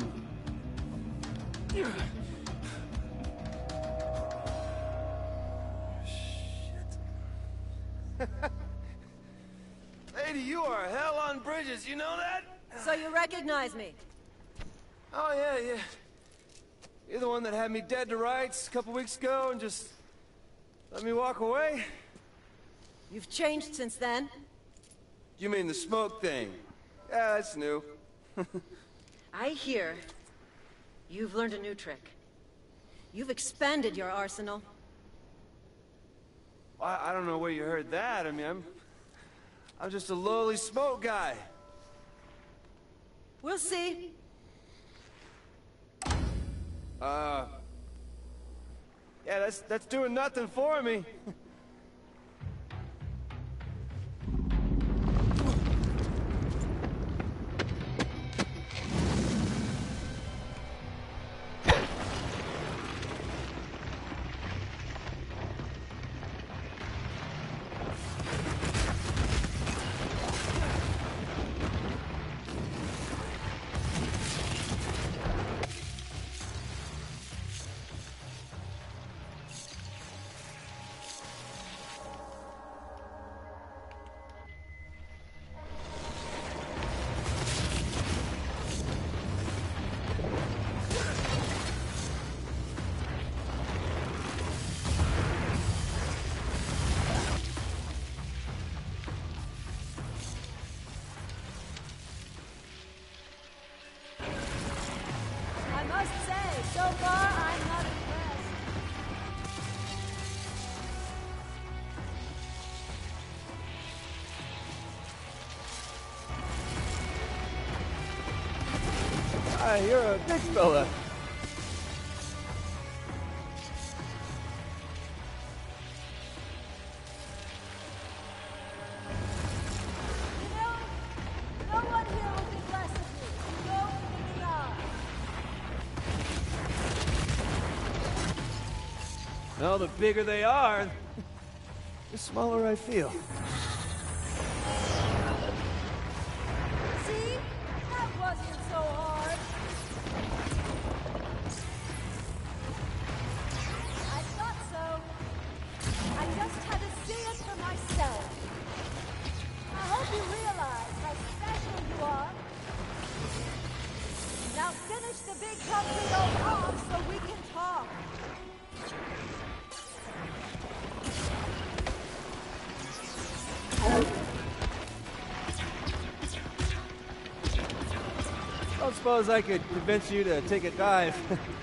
Lady, you are hell on bridges, you know that? So you recognize me? Oh, yeah. You're the one that had me dead to rights a couple weeks ago and just let me walk away? You've changed since then? You mean the smoke thing? Yeah, that's new. I hear you've learned a new trick. You've expanded your arsenal. I don't know where you heard that. I mean, I'm just a lowly smoke guy. We'll see. Yeah, that's doing nothing for me. I must say, so far I'm not impressed. You're a big fella. No one here will think less of you. Go in the eye. No, the bigger they are, the smaller I feel. See? That wasn't so hard. I thought so. I just had to see it for myself. I hope you realize how special you are. Now finish the big torpedo off so we can talk. I don't suppose I could convince you to take a dive.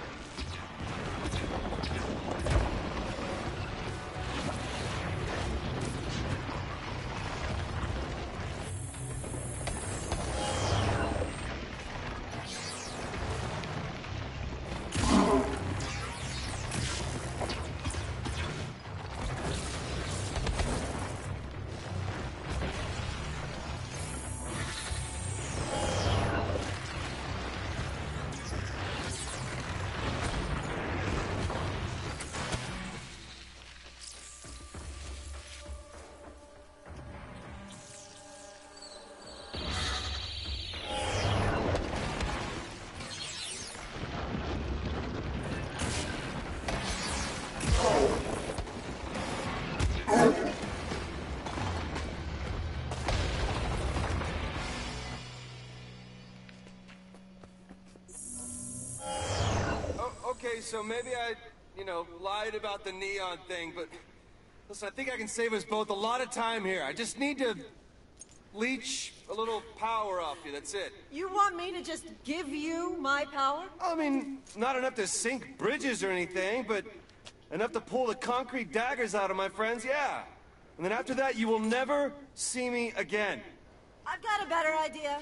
Okay, so maybe I, lied about the neon thing, but listen, I think I can save us both a lot of time here. I just need to leech a little power off you, that's it. You want me to just give you my power? I mean, not enough to sink bridges or anything, but enough to pull the concrete daggers out of my friends, yeah. And then after that, you will never see me again. I've got a better idea.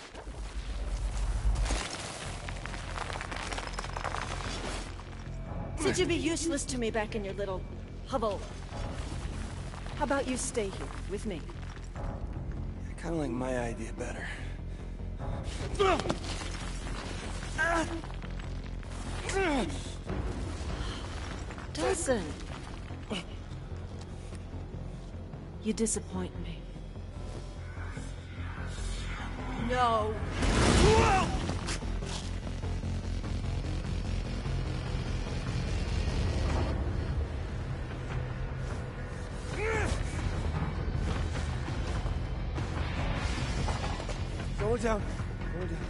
Since you'd be useless to me back in your little hovel, how about you stay here with me? I kind of like my idea better. Dawson! You disappoint me. No! Going down. Going down.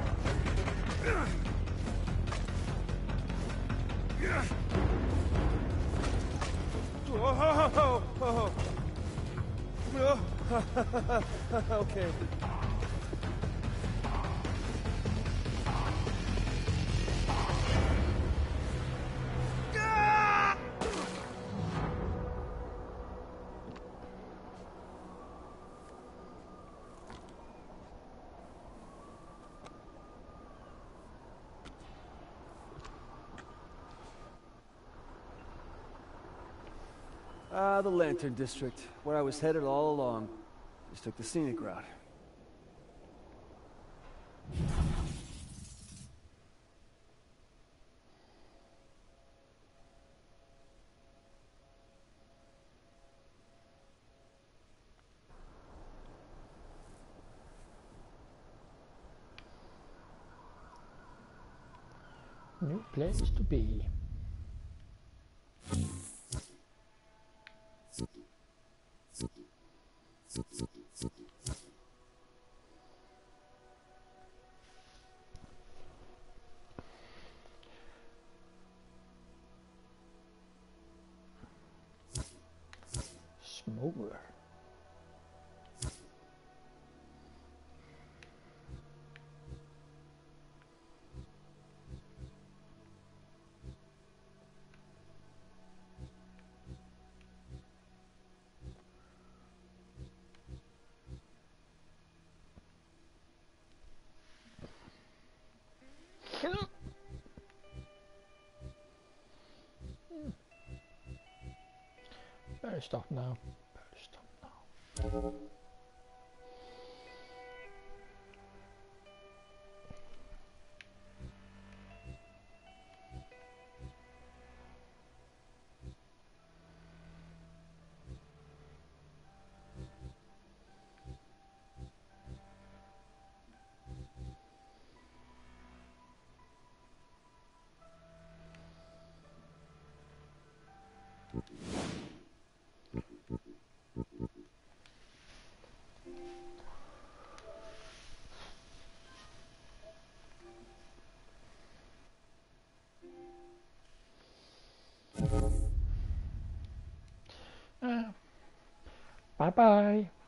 Okay. The Lantern District, where I was headed all along. Just took the scenic route. New place to be. Smoker. Better stop now. Better stop now. Bye bye.